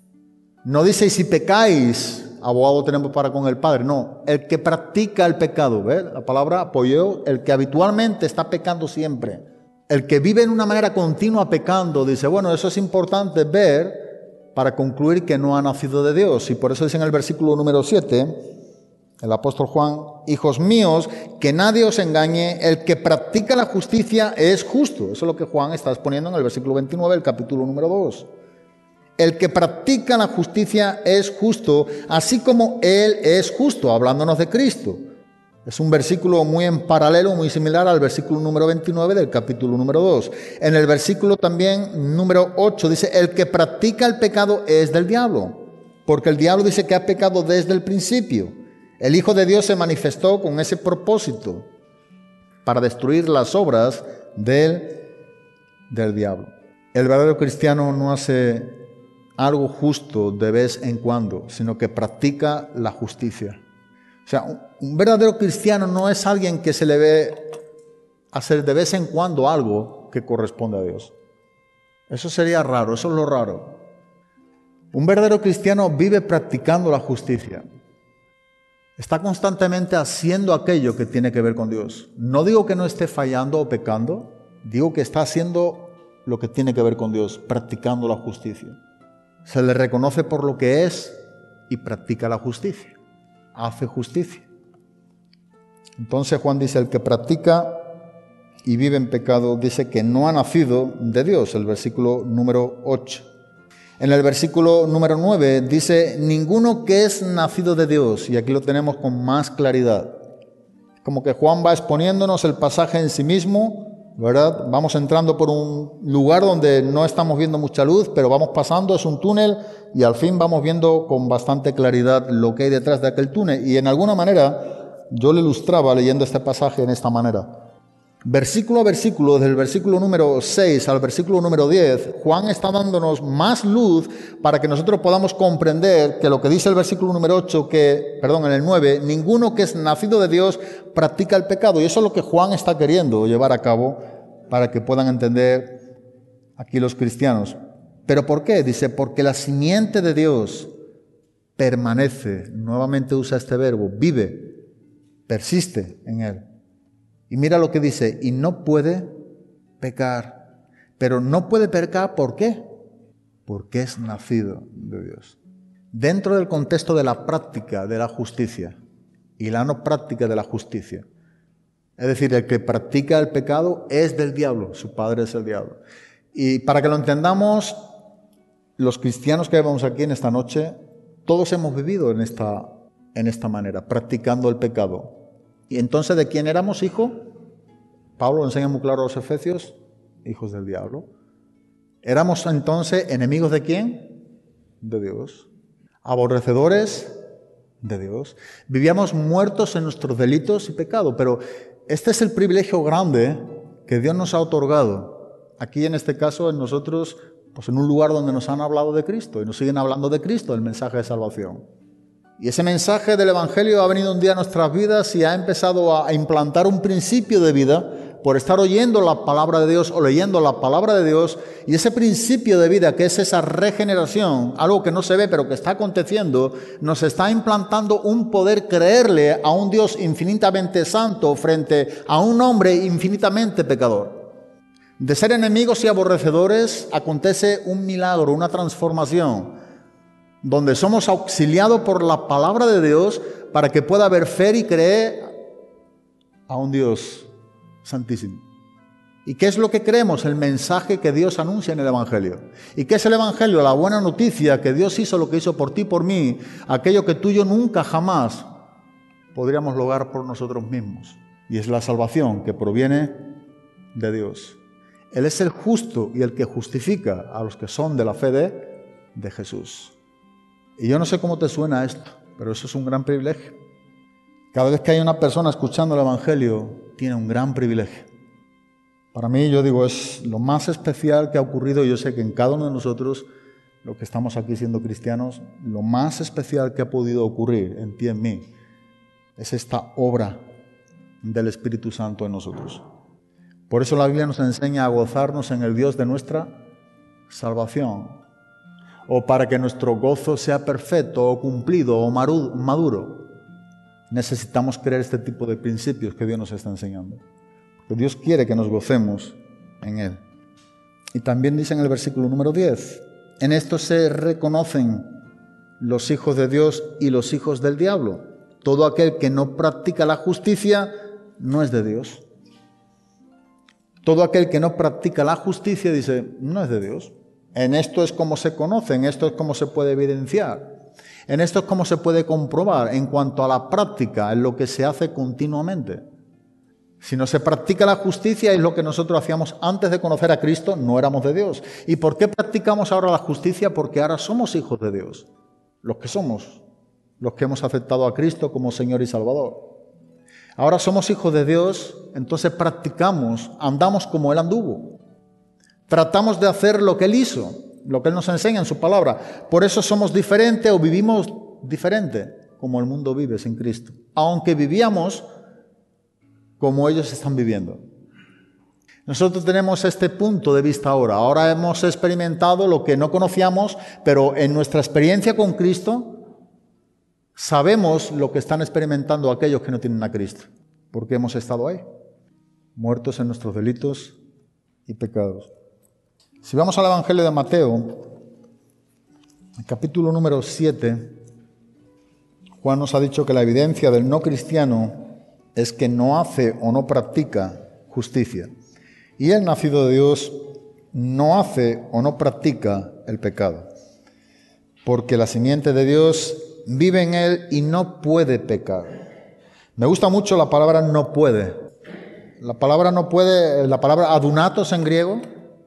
No dice, y si pecáis, abogado tenemos para con el Padre. No, el que practica el pecado, ¿ves? La palabra apoyó, el que habitualmente está pecando siempre. El que vive en una manera continua pecando, dice, bueno, eso es importante ver para concluir que no ha nacido de Dios. Y por eso dice en el versículo número 7, el apóstol Juan: hijos míos, que nadie os engañe, el que practica la justicia es justo. Eso es lo que Juan está exponiendo en el versículo 29 del capítulo número 2. El que practica la justicia es justo, así como Él es justo, hablándonos de Cristo. Es un versículo muy en paralelo, muy similar al versículo número 29 del capítulo número 2. En el versículo también número 8 dice: el que practica el pecado es del diablo, porque el diablo dice que ha pecado desde el principio. El Hijo de Dios se manifestó con ese propósito, para destruir las obras del diablo. El verdadero cristiano no hace algo justo de vez en cuando, sino que practica la justicia. O sea, un verdadero cristiano no es alguien que se le ve hacer de vez en cuando algo que corresponde a Dios. Eso sería raro, eso es lo raro. Un verdadero cristiano vive practicando la justicia. Está constantemente haciendo aquello que tiene que ver con Dios. No digo que no esté fallando o pecando, digo que está haciendo lo que tiene que ver con Dios, practicando la justicia. Se le reconoce por lo que es y practica la justicia, hace justicia. Entonces Juan dice, el que practica y vive en pecado, dice que no ha nacido de Dios, el versículo número 8. En el versículo número 9 dice, ninguno que es nacido de Dios, y aquí lo tenemos con más claridad. Como que Juan va exponiéndonos el pasaje en sí mismo, ¿verdad? Vamos entrando por un lugar donde no estamos viendo mucha luz, pero vamos pasando, es un túnel, y al fin vamos viendo con bastante claridad lo que hay detrás de aquel túnel. Y en alguna manera, yo lo ilustraba leyendo este pasaje en esta manera. Versículo a versículo, desde el versículo número 6 al versículo número 10, Juan está dándonos más luz para que nosotros podamos comprender que lo que dice el versículo número 8, en el 9, ninguno que es nacido de Dios practica el pecado. Y eso es lo que Juan está queriendo llevar a cabo para que puedan entender aquí los cristianos. ¿Pero por qué? Dice, porque la simiente de Dios permanece, nuevamente usa este verbo, vive, persiste en él. Y mira lo que dice, y no puede pecar. Pero no puede pecar, ¿por qué? Porque es nacido de Dios. Dentro del contexto de la práctica de la justicia y la no práctica de la justicia. Es decir, el que practica el pecado es del diablo, su padre es el diablo. Y para que lo entendamos, los cristianos que vemos aquí en esta noche, todos hemos vivido en esta manera, practicando el pecado. Y entonces, ¿de quién éramos hijos? Pablo lo enseña muy claro a los Efesios, hijos del diablo. ¿Éramos entonces enemigos de quién? De Dios. Aborrecedores de Dios. Vivíamos muertos en nuestros delitos y pecados, pero este es el privilegio grande que Dios nos ha otorgado. Aquí en este caso, en nosotros, pues en un lugar donde nos han hablado de Cristo y nos siguen hablando de Cristo, el mensaje de salvación. Y ese mensaje del Evangelio ha venido un día a nuestras vidas y ha empezado a implantar un principio de vida por estar oyendo la palabra de Dios o leyendo la palabra de Dios. Y ese principio de vida, que es esa regeneración, algo que no se ve pero que está aconteciendo, nos está implantando un poder creerle a un Dios infinitamente santo frente a un hombre infinitamente pecador. De ser enemigos y aborrecedores acontece un milagro, una transformación, donde somos auxiliados por la palabra de Dios para que pueda haber fe y creer a un Dios santísimo. ¿Y qué es lo que creemos? El mensaje que Dios anuncia en el Evangelio. ¿Y qué es el Evangelio? La buena noticia que Dios hizo lo que hizo por ti y por mí, aquello que tú y yo nunca jamás podríamos lograr por nosotros mismos. Y es la salvación que proviene de Dios. Él es el justo y el que justifica a los que son de la fe de Jesús. Y yo no sé cómo te suena esto, pero eso es un gran privilegio. Cada vez que hay una persona escuchando el Evangelio, tiene un gran privilegio. Para mí, yo digo, es lo más especial que ha ocurrido. Yo sé que en cada uno de nosotros, los que estamos aquí siendo cristianos, lo más especial que ha podido ocurrir en ti y en mí, es esta obra del Espíritu Santo en nosotros. Por eso la Biblia nos enseña a gozarnos en el Dios de nuestra salvación. O para que nuestro gozo sea perfecto o cumplido o maduro, necesitamos creer este tipo de principios que Dios nos está enseñando. Porque Dios quiere que nos gocemos en Él. Y también dice en el versículo número 10, en esto se reconocen los hijos de Dios y los hijos del diablo. Todo aquel que no practica la justicia no es de Dios. Todo aquel que no practica la justicia, dice, no es de Dios. En esto es como se conoce, en esto es como se puede evidenciar, en esto es como se puede comprobar en cuanto a la práctica, en lo que se hace continuamente. Si no se practica la justicia, es lo que nosotros hacíamos antes de conocer a Cristo, no éramos de Dios. ¿Y por qué practicamos ahora la justicia? Porque ahora somos hijos de Dios, los que somos, los que hemos aceptado a Cristo como Señor y Salvador. Ahora somos hijos de Dios, entonces practicamos, andamos como Él anduvo. Tratamos de hacer lo que Él hizo, lo que Él nos enseña en su palabra. Por eso somos diferentes o vivimos diferente, como el mundo vive sin Cristo. Aunque vivíamos como ellos están viviendo. Nosotros tenemos este punto de vista ahora. Ahora hemos experimentado lo que no conocíamos, pero en nuestra experiencia con Cristo sabemos lo que están experimentando aquellos que no tienen a Cristo, porque hemos estado ahí, muertos en nuestros delitos y pecados. Si vamos al Evangelio de Mateo, el capítulo número 7, Juan nos ha dicho que la evidencia del no cristiano es que no hace o no practica justicia. Y el nacido de Dios no hace o no practica el pecado, porque la simiente de Dios vive en él y no puede pecar. Me gusta mucho la palabra no puede. La palabra no puede, la palabra adunatos en griego,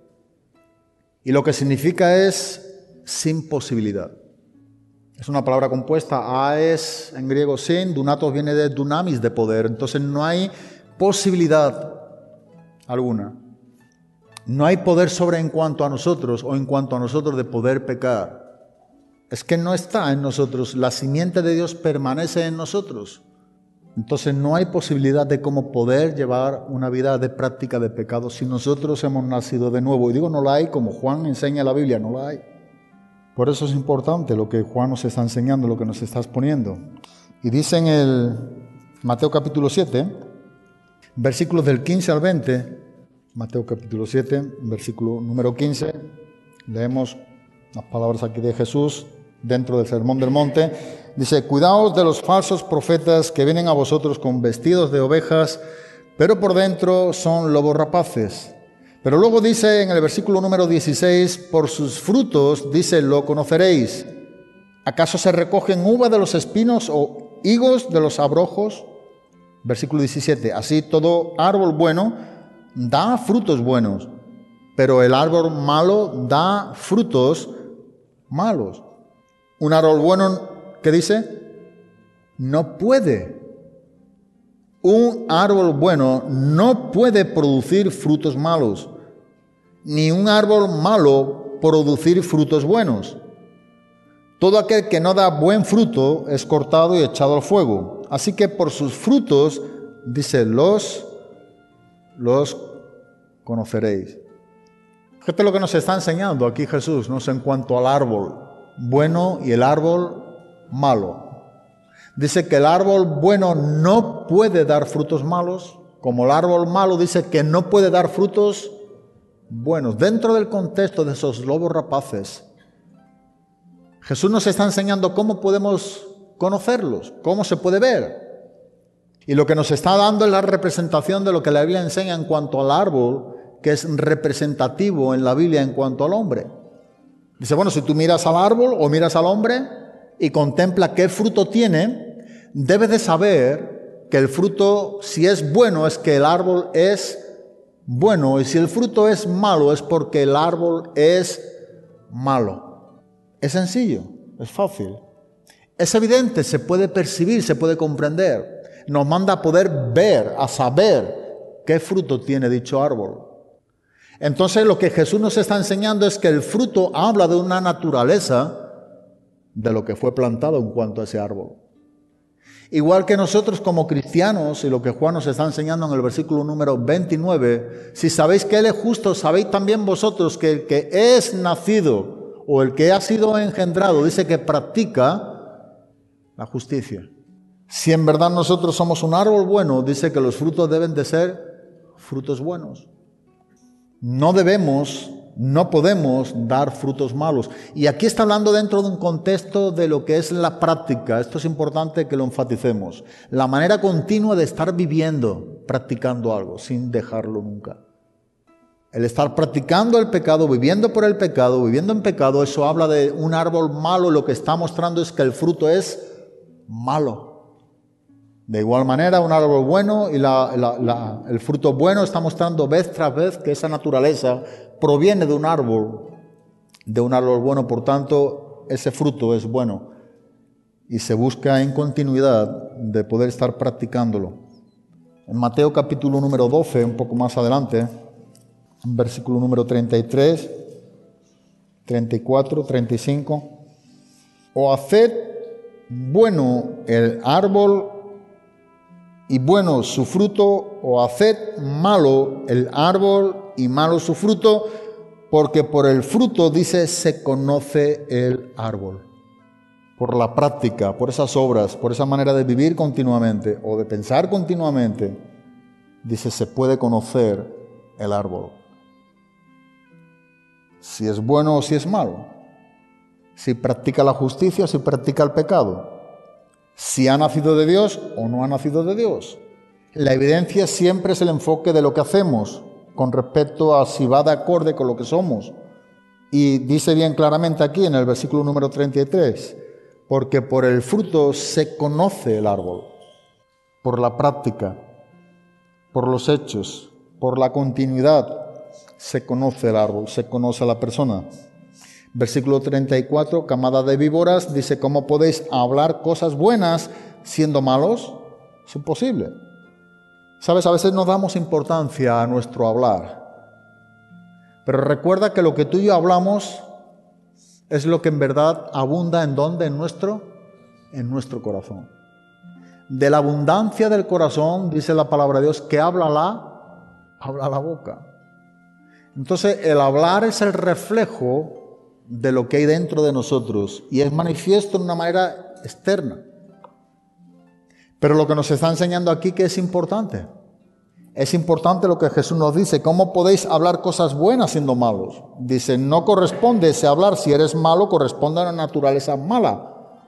y lo que significa es sin posibilidad. Es una palabra compuesta, a es en griego sin, dunatos viene de dunamis, de poder. Entonces no hay posibilidad alguna. No hay poder sobre en cuanto a nosotros o en cuanto a nosotros de poder pecar. Es que no está en nosotros. La simiente de Dios permanece en nosotros. Entonces no hay posibilidad de cómo poder llevar una vida de práctica de pecado si nosotros hemos nacido de nuevo. Y digo no la hay como Juan enseña en la Biblia, no la hay. Por eso es importante lo que Juan nos está enseñando, lo que nos está exponiendo. Y dice en el Mateo capítulo 7, versículos del 15 al 20, Mateo capítulo 7, versículo número 15, leemos las palabras aquí de Jesús dentro del Sermón del Monte. Dice, cuidaos de los falsos profetas que vienen a vosotros con vestidos de ovejas, pero por dentro son lobos rapaces. Pero luego dice en el versículo número 16, por sus frutos, dice, lo conoceréis. ¿Acaso se recogen uvas de los espinos o higos de los abrojos? Versículo 17, así todo árbol bueno da frutos buenos, pero el árbol malo da frutos malos. Un árbol bueno, ¿qué dice? No puede. Un árbol bueno no puede producir frutos malos, ni un árbol malo producir frutos buenos. Todo aquel que no da buen fruto es cortado y echado al fuego. Así que por sus frutos, dice, los conoceréis. Fíjate lo que nos está enseñando aquí Jesús, ¿no? En cuanto al árbol bueno y el árbol malo. Dice que el árbol bueno no puede dar frutos malos, como el árbol malo dice que no puede dar frutos buenos. Dentro del contexto de esos lobos rapaces, Jesús nos está enseñando cómo podemos conocerlos, cómo se puede ver. Y lo que nos está dando es la representación de lo que la Biblia enseña en cuanto al árbol, que es representativo en la Biblia en cuanto al hombre. Dice, bueno, si tú miras al árbol o miras al hombre y contempla qué fruto tiene, debes de saber que el fruto, si es bueno, es que el árbol es bueno, y si el fruto es malo, es porque el árbol es malo. Es sencillo, es fácil. Es evidente, se puede percibir, se puede comprender. Nos manda a poder ver, a saber qué fruto tiene dicho árbol. Entonces lo que Jesús nos está enseñando es que el fruto habla de una naturaleza de lo que fue plantado en cuanto a ese árbol. Igual que nosotros como cristianos, y lo que Juan nos está enseñando en el versículo número 29, si sabéis que Él es justo, sabéis también vosotros que el que es nacido o el que ha sido engendrado, dice que practica la justicia. Si en verdad nosotros somos un árbol bueno, dice que los frutos deben de ser frutos buenos. No podemos dar frutos malos. Y aquí está hablando dentro de un contexto de lo que es la práctica. Esto es importante que lo enfaticemos. La manera continua de estar viviendo, practicando algo, sin dejarlo nunca. El estar practicando el pecado, viviendo por el pecado, viviendo en pecado, eso habla de un árbol malo. Lo que está mostrando es que el fruto es malo. De igual manera, un árbol bueno y el fruto bueno está mostrando vez tras vez que esa naturaleza proviene de un árbol bueno, por tanto, ese fruto es bueno y se busca en continuidad de poder estar practicándolo. En Mateo capítulo número 12, un poco más adelante, versículo número 33, 34, 35, o haced bueno el árbol y bueno su fruto, o haced malo el árbol y malo su fruto, porque por el fruto, dice, se conoce el árbol. Por la práctica, por esas obras, por esa manera de vivir continuamente o de pensar continuamente, dice, se puede conocer el árbol. Si es bueno o si es malo, si practica la justicia o si practica el pecado, si ha nacido de Dios o no ha nacido de Dios. La evidencia siempre es el enfoque de lo que hacemos con respecto a si va de acorde con lo que somos. Y dice bien claramente aquí en el versículo número 33, porque por el fruto se conoce el árbol, por la práctica, por los hechos, por la continuidad, se conoce el árbol, se conoce a la persona. Versículo 34, camada de víboras, dice, ¿cómo podéis hablar cosas buenas siendo malos? Es imposible. ¿Sabes? A veces nos damos importancia a nuestro hablar. Pero recuerda que lo que tú y yo hablamos es lo que en verdad abunda ¿en dónde? En nuestro corazón. De la abundancia del corazón, dice la palabra de Dios, que habla la boca. Entonces, el hablar es el reflejo de lo que hay dentro de nosotros y es manifiesto de una manera externa. Pero lo que nos está enseñando aquí que es importante. Es importante lo que Jesús nos dice. ¿Cómo podéis hablar cosas buenas siendo malos? Dice, no corresponde ese hablar. Si eres malo, corresponde a una naturaleza mala.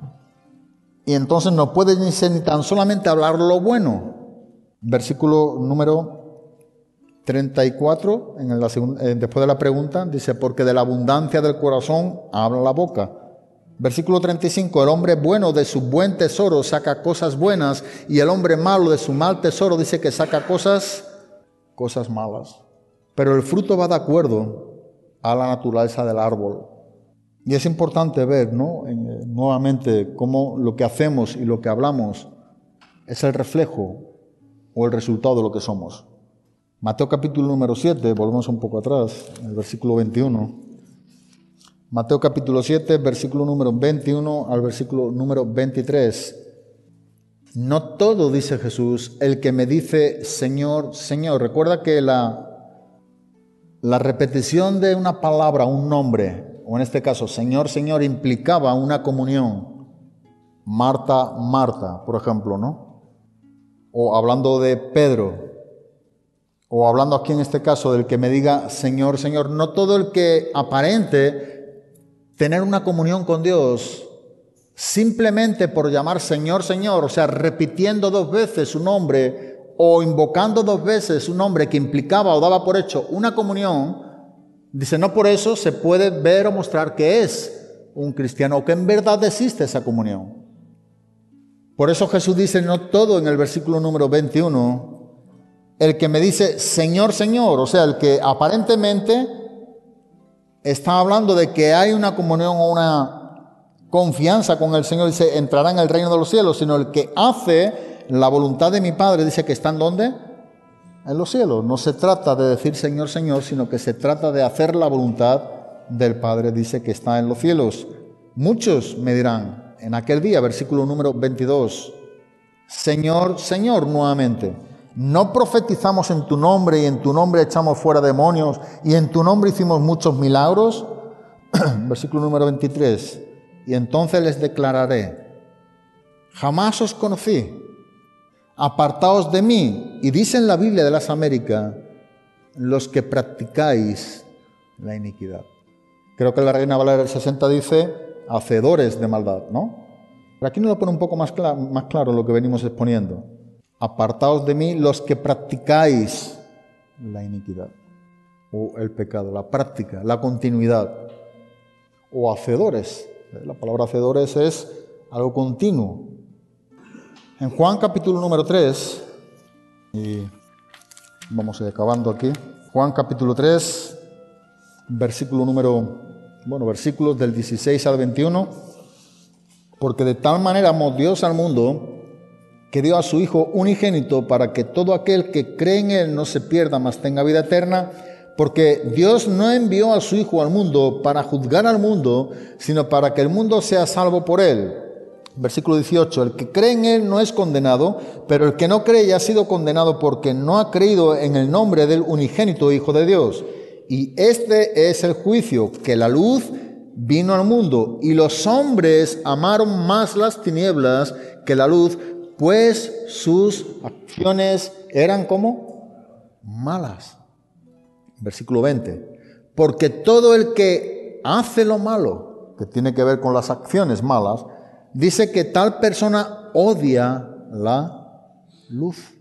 Y entonces no puedes ni ser ni tan solamente hablar lo bueno. Versículo número 34, después de la pregunta, dice, porque de la abundancia del corazón habla la boca. Versículo 35, el hombre bueno de su buen tesoro saca cosas buenas y el hombre malo de su mal tesoro dice que saca cosas malas. Pero el fruto va de acuerdo a la naturaleza del árbol. Y es importante ver, ¿no? Nuevamente cómo lo que hacemos y lo que hablamos es el reflejo o el resultado de lo que somos. Mateo capítulo número 7, volvemos un poco atrás, en el versículo 21. Mateo capítulo 7, versículo número 21 al versículo número 23. No todo, dice Jesús, el que me dice Señor, Señor. Recuerda que la repetición de una palabra, un nombre, o en este caso Señor, Señor, implicaba una comunión. Marta, Marta, por ejemplo, ¿no? O hablando de Pedro, o hablando aquí en este caso del que me diga Señor, Señor. No todo el que aparente tener una comunión con Dios simplemente por llamar Señor, Señor, o sea, repitiendo 2 veces su nombre o invocando 2 veces su nombre que implicaba o daba por hecho una comunión, dice, no por eso se puede ver o mostrar que es un cristiano o que en verdad existe esa comunión. Por eso Jesús dice, no todo en el versículo número 21, el que me dice Señor, Señor, o sea, el que aparentemente está hablando de que hay una comunión o una confianza con el Señor, dice, entrará en el reino de los cielos, sino el que hace la voluntad de mi Padre, dice que está ¿en dónde? En los cielos. No se trata de decir Señor, Señor, sino que se trata de hacer la voluntad del Padre, dice que está en los cielos. Muchos me dirán en aquel día, versículo número 22, Señor, Señor, nuevamente. ¿No profetizamos en tu nombre y en tu nombre echamos fuera demonios y en tu nombre hicimos muchos milagros? Versículo número 23. Y entonces les declararé, jamás os conocí, apartaos de mí. Y dice en la Biblia de las Américas, los que practicáis la iniquidad. Creo que la Reina Valera del 60 dice, hacedores de maldad, ¿no? Pero aquí nos lo pone un poco más claro lo que venimos exponiendo. Apartaos de mí los que practicáis la iniquidad o el pecado, la práctica, la continuidad, o hacedores. La palabra hacedores es algo continuo. En Juan capítulo número 3, y vamos a ir acabando aquí, Juan capítulo 3, versículos del 16 al 21, porque de tal manera amó Dios al mundo, que dio a su Hijo unigénito para que todo aquel que cree en Él no se pierda, mas tenga vida eterna, porque Dios no envió a su Hijo al mundo para juzgar al mundo, sino para que el mundo sea salvo por Él. Versículo 18, el que cree en Él no es condenado, pero el que no cree ya ha sido condenado porque no ha creído en el nombre del unigénito Hijo de Dios. Y este es el juicio, que la luz vino al mundo, y los hombres amaron más las tinieblas que la luz, pues sus acciones eran como malas. Versículo 20. Porque todo el que hace lo malo, que tiene que ver con las acciones malas, dice que tal persona odia la luz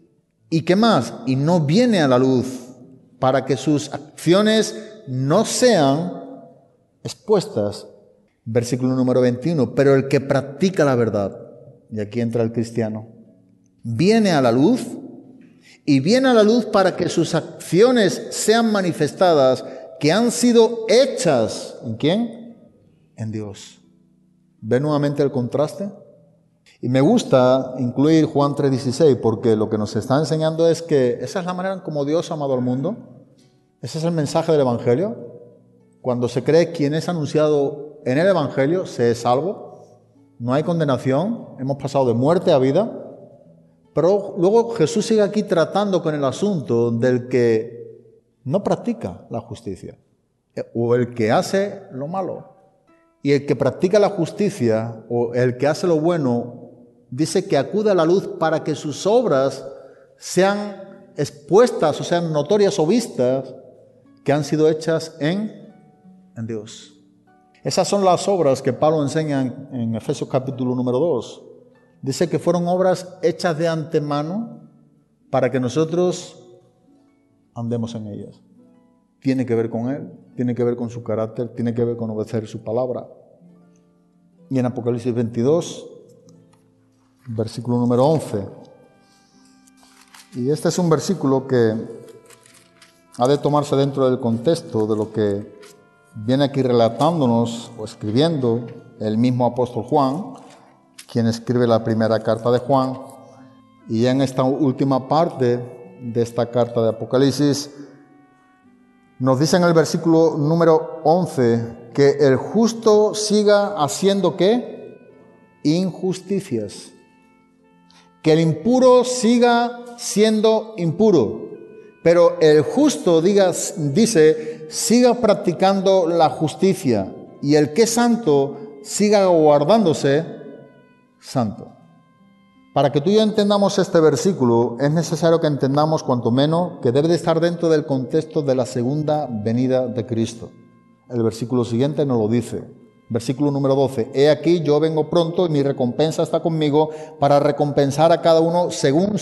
¿Y qué más? Y no viene a la luz para que sus acciones no sean expuestas. Versículo número 21. Pero el que practica la verdad, y aquí entra el cristiano, viene a la luz, y viene a la luz para que sus acciones sean manifestadas, que han sido hechas, ¿en quién? En Dios. ¿Ve nuevamente el contraste? Y me gusta incluir Juan 3:16, porque lo que nos está enseñando es que esa es la manera en como Dios ha amado al mundo. Ese es el mensaje del Evangelio. Cuando se cree quien es anunciado en el Evangelio, se es salvo. No hay condenación. Hemos pasado de muerte a vida. Pero luego Jesús sigue aquí tratando con el asunto del que no practica la justicia, o el que hace lo malo. Y el que practica la justicia, o el que hace lo bueno, dice que acude a la luz para que sus obras sean expuestas o sean notorias o vistas, que han sido hechas en Dios. Esas son las obras que Pablo enseña en Efesios capítulo número 2. Dice que fueron obras hechas de antemano para que nosotros andemos en ellas. Tiene que ver con Él, tiene que ver con su carácter, tiene que ver con obedecer su palabra. Y en Apocalipsis 22, versículo número 11. Y este es un versículo que ha de tomarse dentro del contexto de lo que viene aquí relatándonos o escribiendo el mismo apóstol Juan, quien escribe la primera carta de Juan. Y ya en esta última parte de esta carta de Apocalipsis, nos dice en el versículo número 11 que el justo siga haciendo ¿qué? Injusticias. Que el impuro siga siendo impuro. Pero el justo dice, siga practicando la justicia. Y el que es santo siga guardándose santo. Para que tú y yo entendamos este versículo, es necesario que entendamos cuanto menos que debe de estar dentro del contexto de la segunda venida de Cristo. El versículo siguiente nos lo dice. Versículo número 12. He aquí, yo vengo pronto y mi recompensa está conmigo para recompensar a cada uno según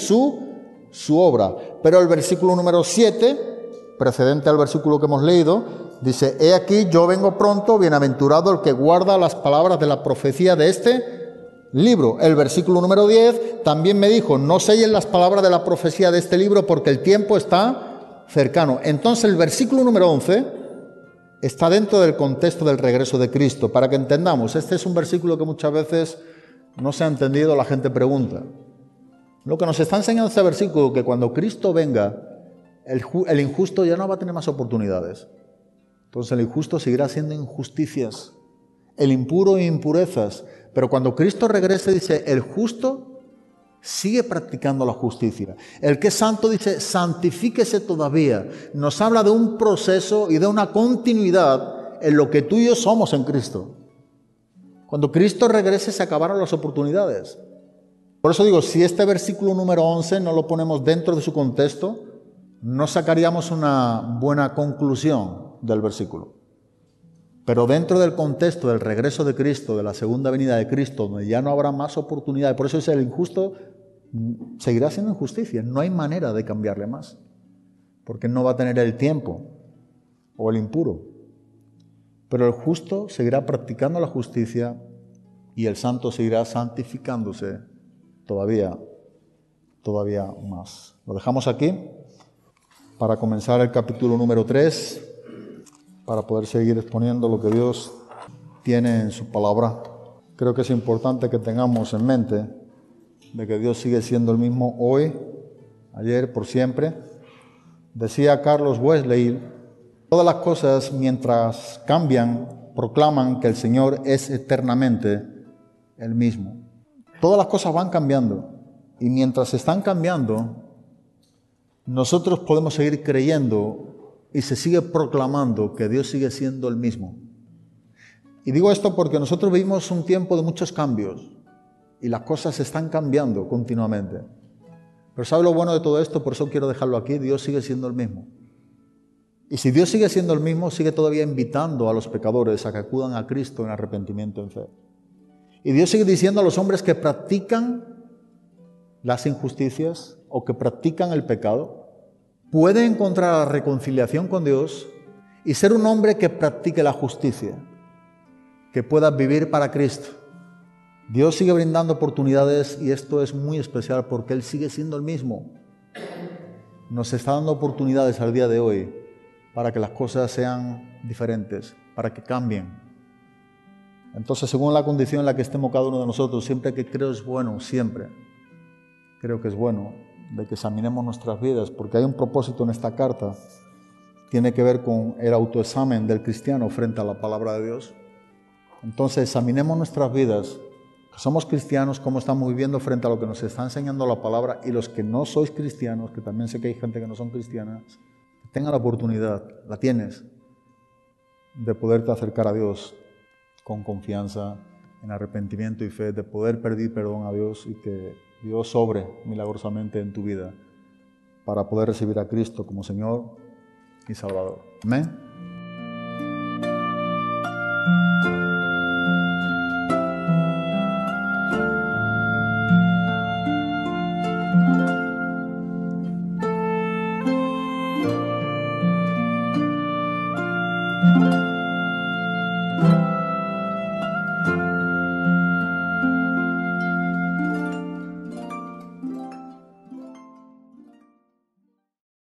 su obra. Pero el versículo número 7, precedente al versículo que hemos leído, dice, he aquí, yo vengo pronto, bienaventurado el que guarda las palabras de la profecía de este libro. El versículo número 10 también me dijo, no sellen las palabras de la profecía de este libro porque el tiempo está cercano. Entonces el versículo número 11 está dentro del contexto del regreso de Cristo. Para que entendamos, este es un versículo que muchas veces no se ha entendido, la gente pregunta. Lo que nos está enseñando este versículo, que cuando Cristo venga, el injusto ya no va a tener más oportunidades. Entonces el injusto seguirá haciendo injusticias, el impuro impurezas. Pero cuando Cristo regrese, dice, el justo sigue practicando la justicia. El que es santo dice, santifíquese todavía. Nos habla de un proceso y de una continuidad en lo que tú y yo somos en Cristo. Cuando Cristo regrese se acabaron las oportunidades. Por eso digo, si este versículo número 11 no lo ponemos dentro de su contexto, no sacaríamos una buena conclusión del versículo. Pero dentro del contexto del regreso de Cristo, de la segunda venida de Cristo, donde ya no habrá más oportunidades, por eso es el injusto seguirá siendo injusticia, no hay manera de cambiarle más, porque no va a tener el tiempo, o el impuro. Pero el justo seguirá practicando la justicia y el santo seguirá santificándose todavía más. Lo dejamos aquí para comenzar el capítulo número 3, para poder seguir exponiendo lo que Dios tiene en su palabra. Creo que es importante que tengamos en mente de que Dios sigue siendo el mismo hoy, ayer, por siempre. Decía Carlos Wesley, todas las cosas mientras cambian, proclaman que el Señor es eternamente el mismo. Todas las cosas van cambiando y mientras están cambiando, nosotros podemos seguir creyendo y se sigue proclamando que Dios sigue siendo el mismo. Y digo esto porque nosotros vivimos un tiempo de muchos cambios y las cosas están cambiando continuamente. Pero ¿sabe lo bueno de todo esto? Por eso quiero dejarlo aquí. Dios sigue siendo el mismo. Y si Dios sigue siendo el mismo, sigue todavía invitando a los pecadores a que acudan a Cristo en arrepentimiento, en fe. Y Dios sigue diciendo a los hombres que practican las injusticias o que practican el pecado puede encontrar la reconciliación con Dios y ser un hombre que practique la justicia, que pueda vivir para Cristo. Dios sigue brindando oportunidades y esto es muy especial porque Él sigue siendo el mismo. Nos está dando oportunidades al día de hoy para que las cosas sean diferentes, para que cambien. Entonces, según la condición en la que estemos cada uno de nosotros, siempre que creo es bueno, siempre creo que es bueno de que examinemos nuestras vidas, porque hay un propósito en esta carta, tiene que ver con el autoexamen del cristiano frente a la palabra de Dios. Entonces, examinemos nuestras vidas, que somos cristianos, cómo estamos viviendo frente a lo que nos está enseñando la palabra, y los que no sois cristianos, que también sé que hay gente que no son cristianas, que tengan la oportunidad, la tienes, de poderte acercar a Dios con confianza, en arrepentimiento y fe, de poder pedir perdón a Dios y que Dios obre milagrosamente en tu vida para poder recibir a Cristo como Señor y Salvador. Amén.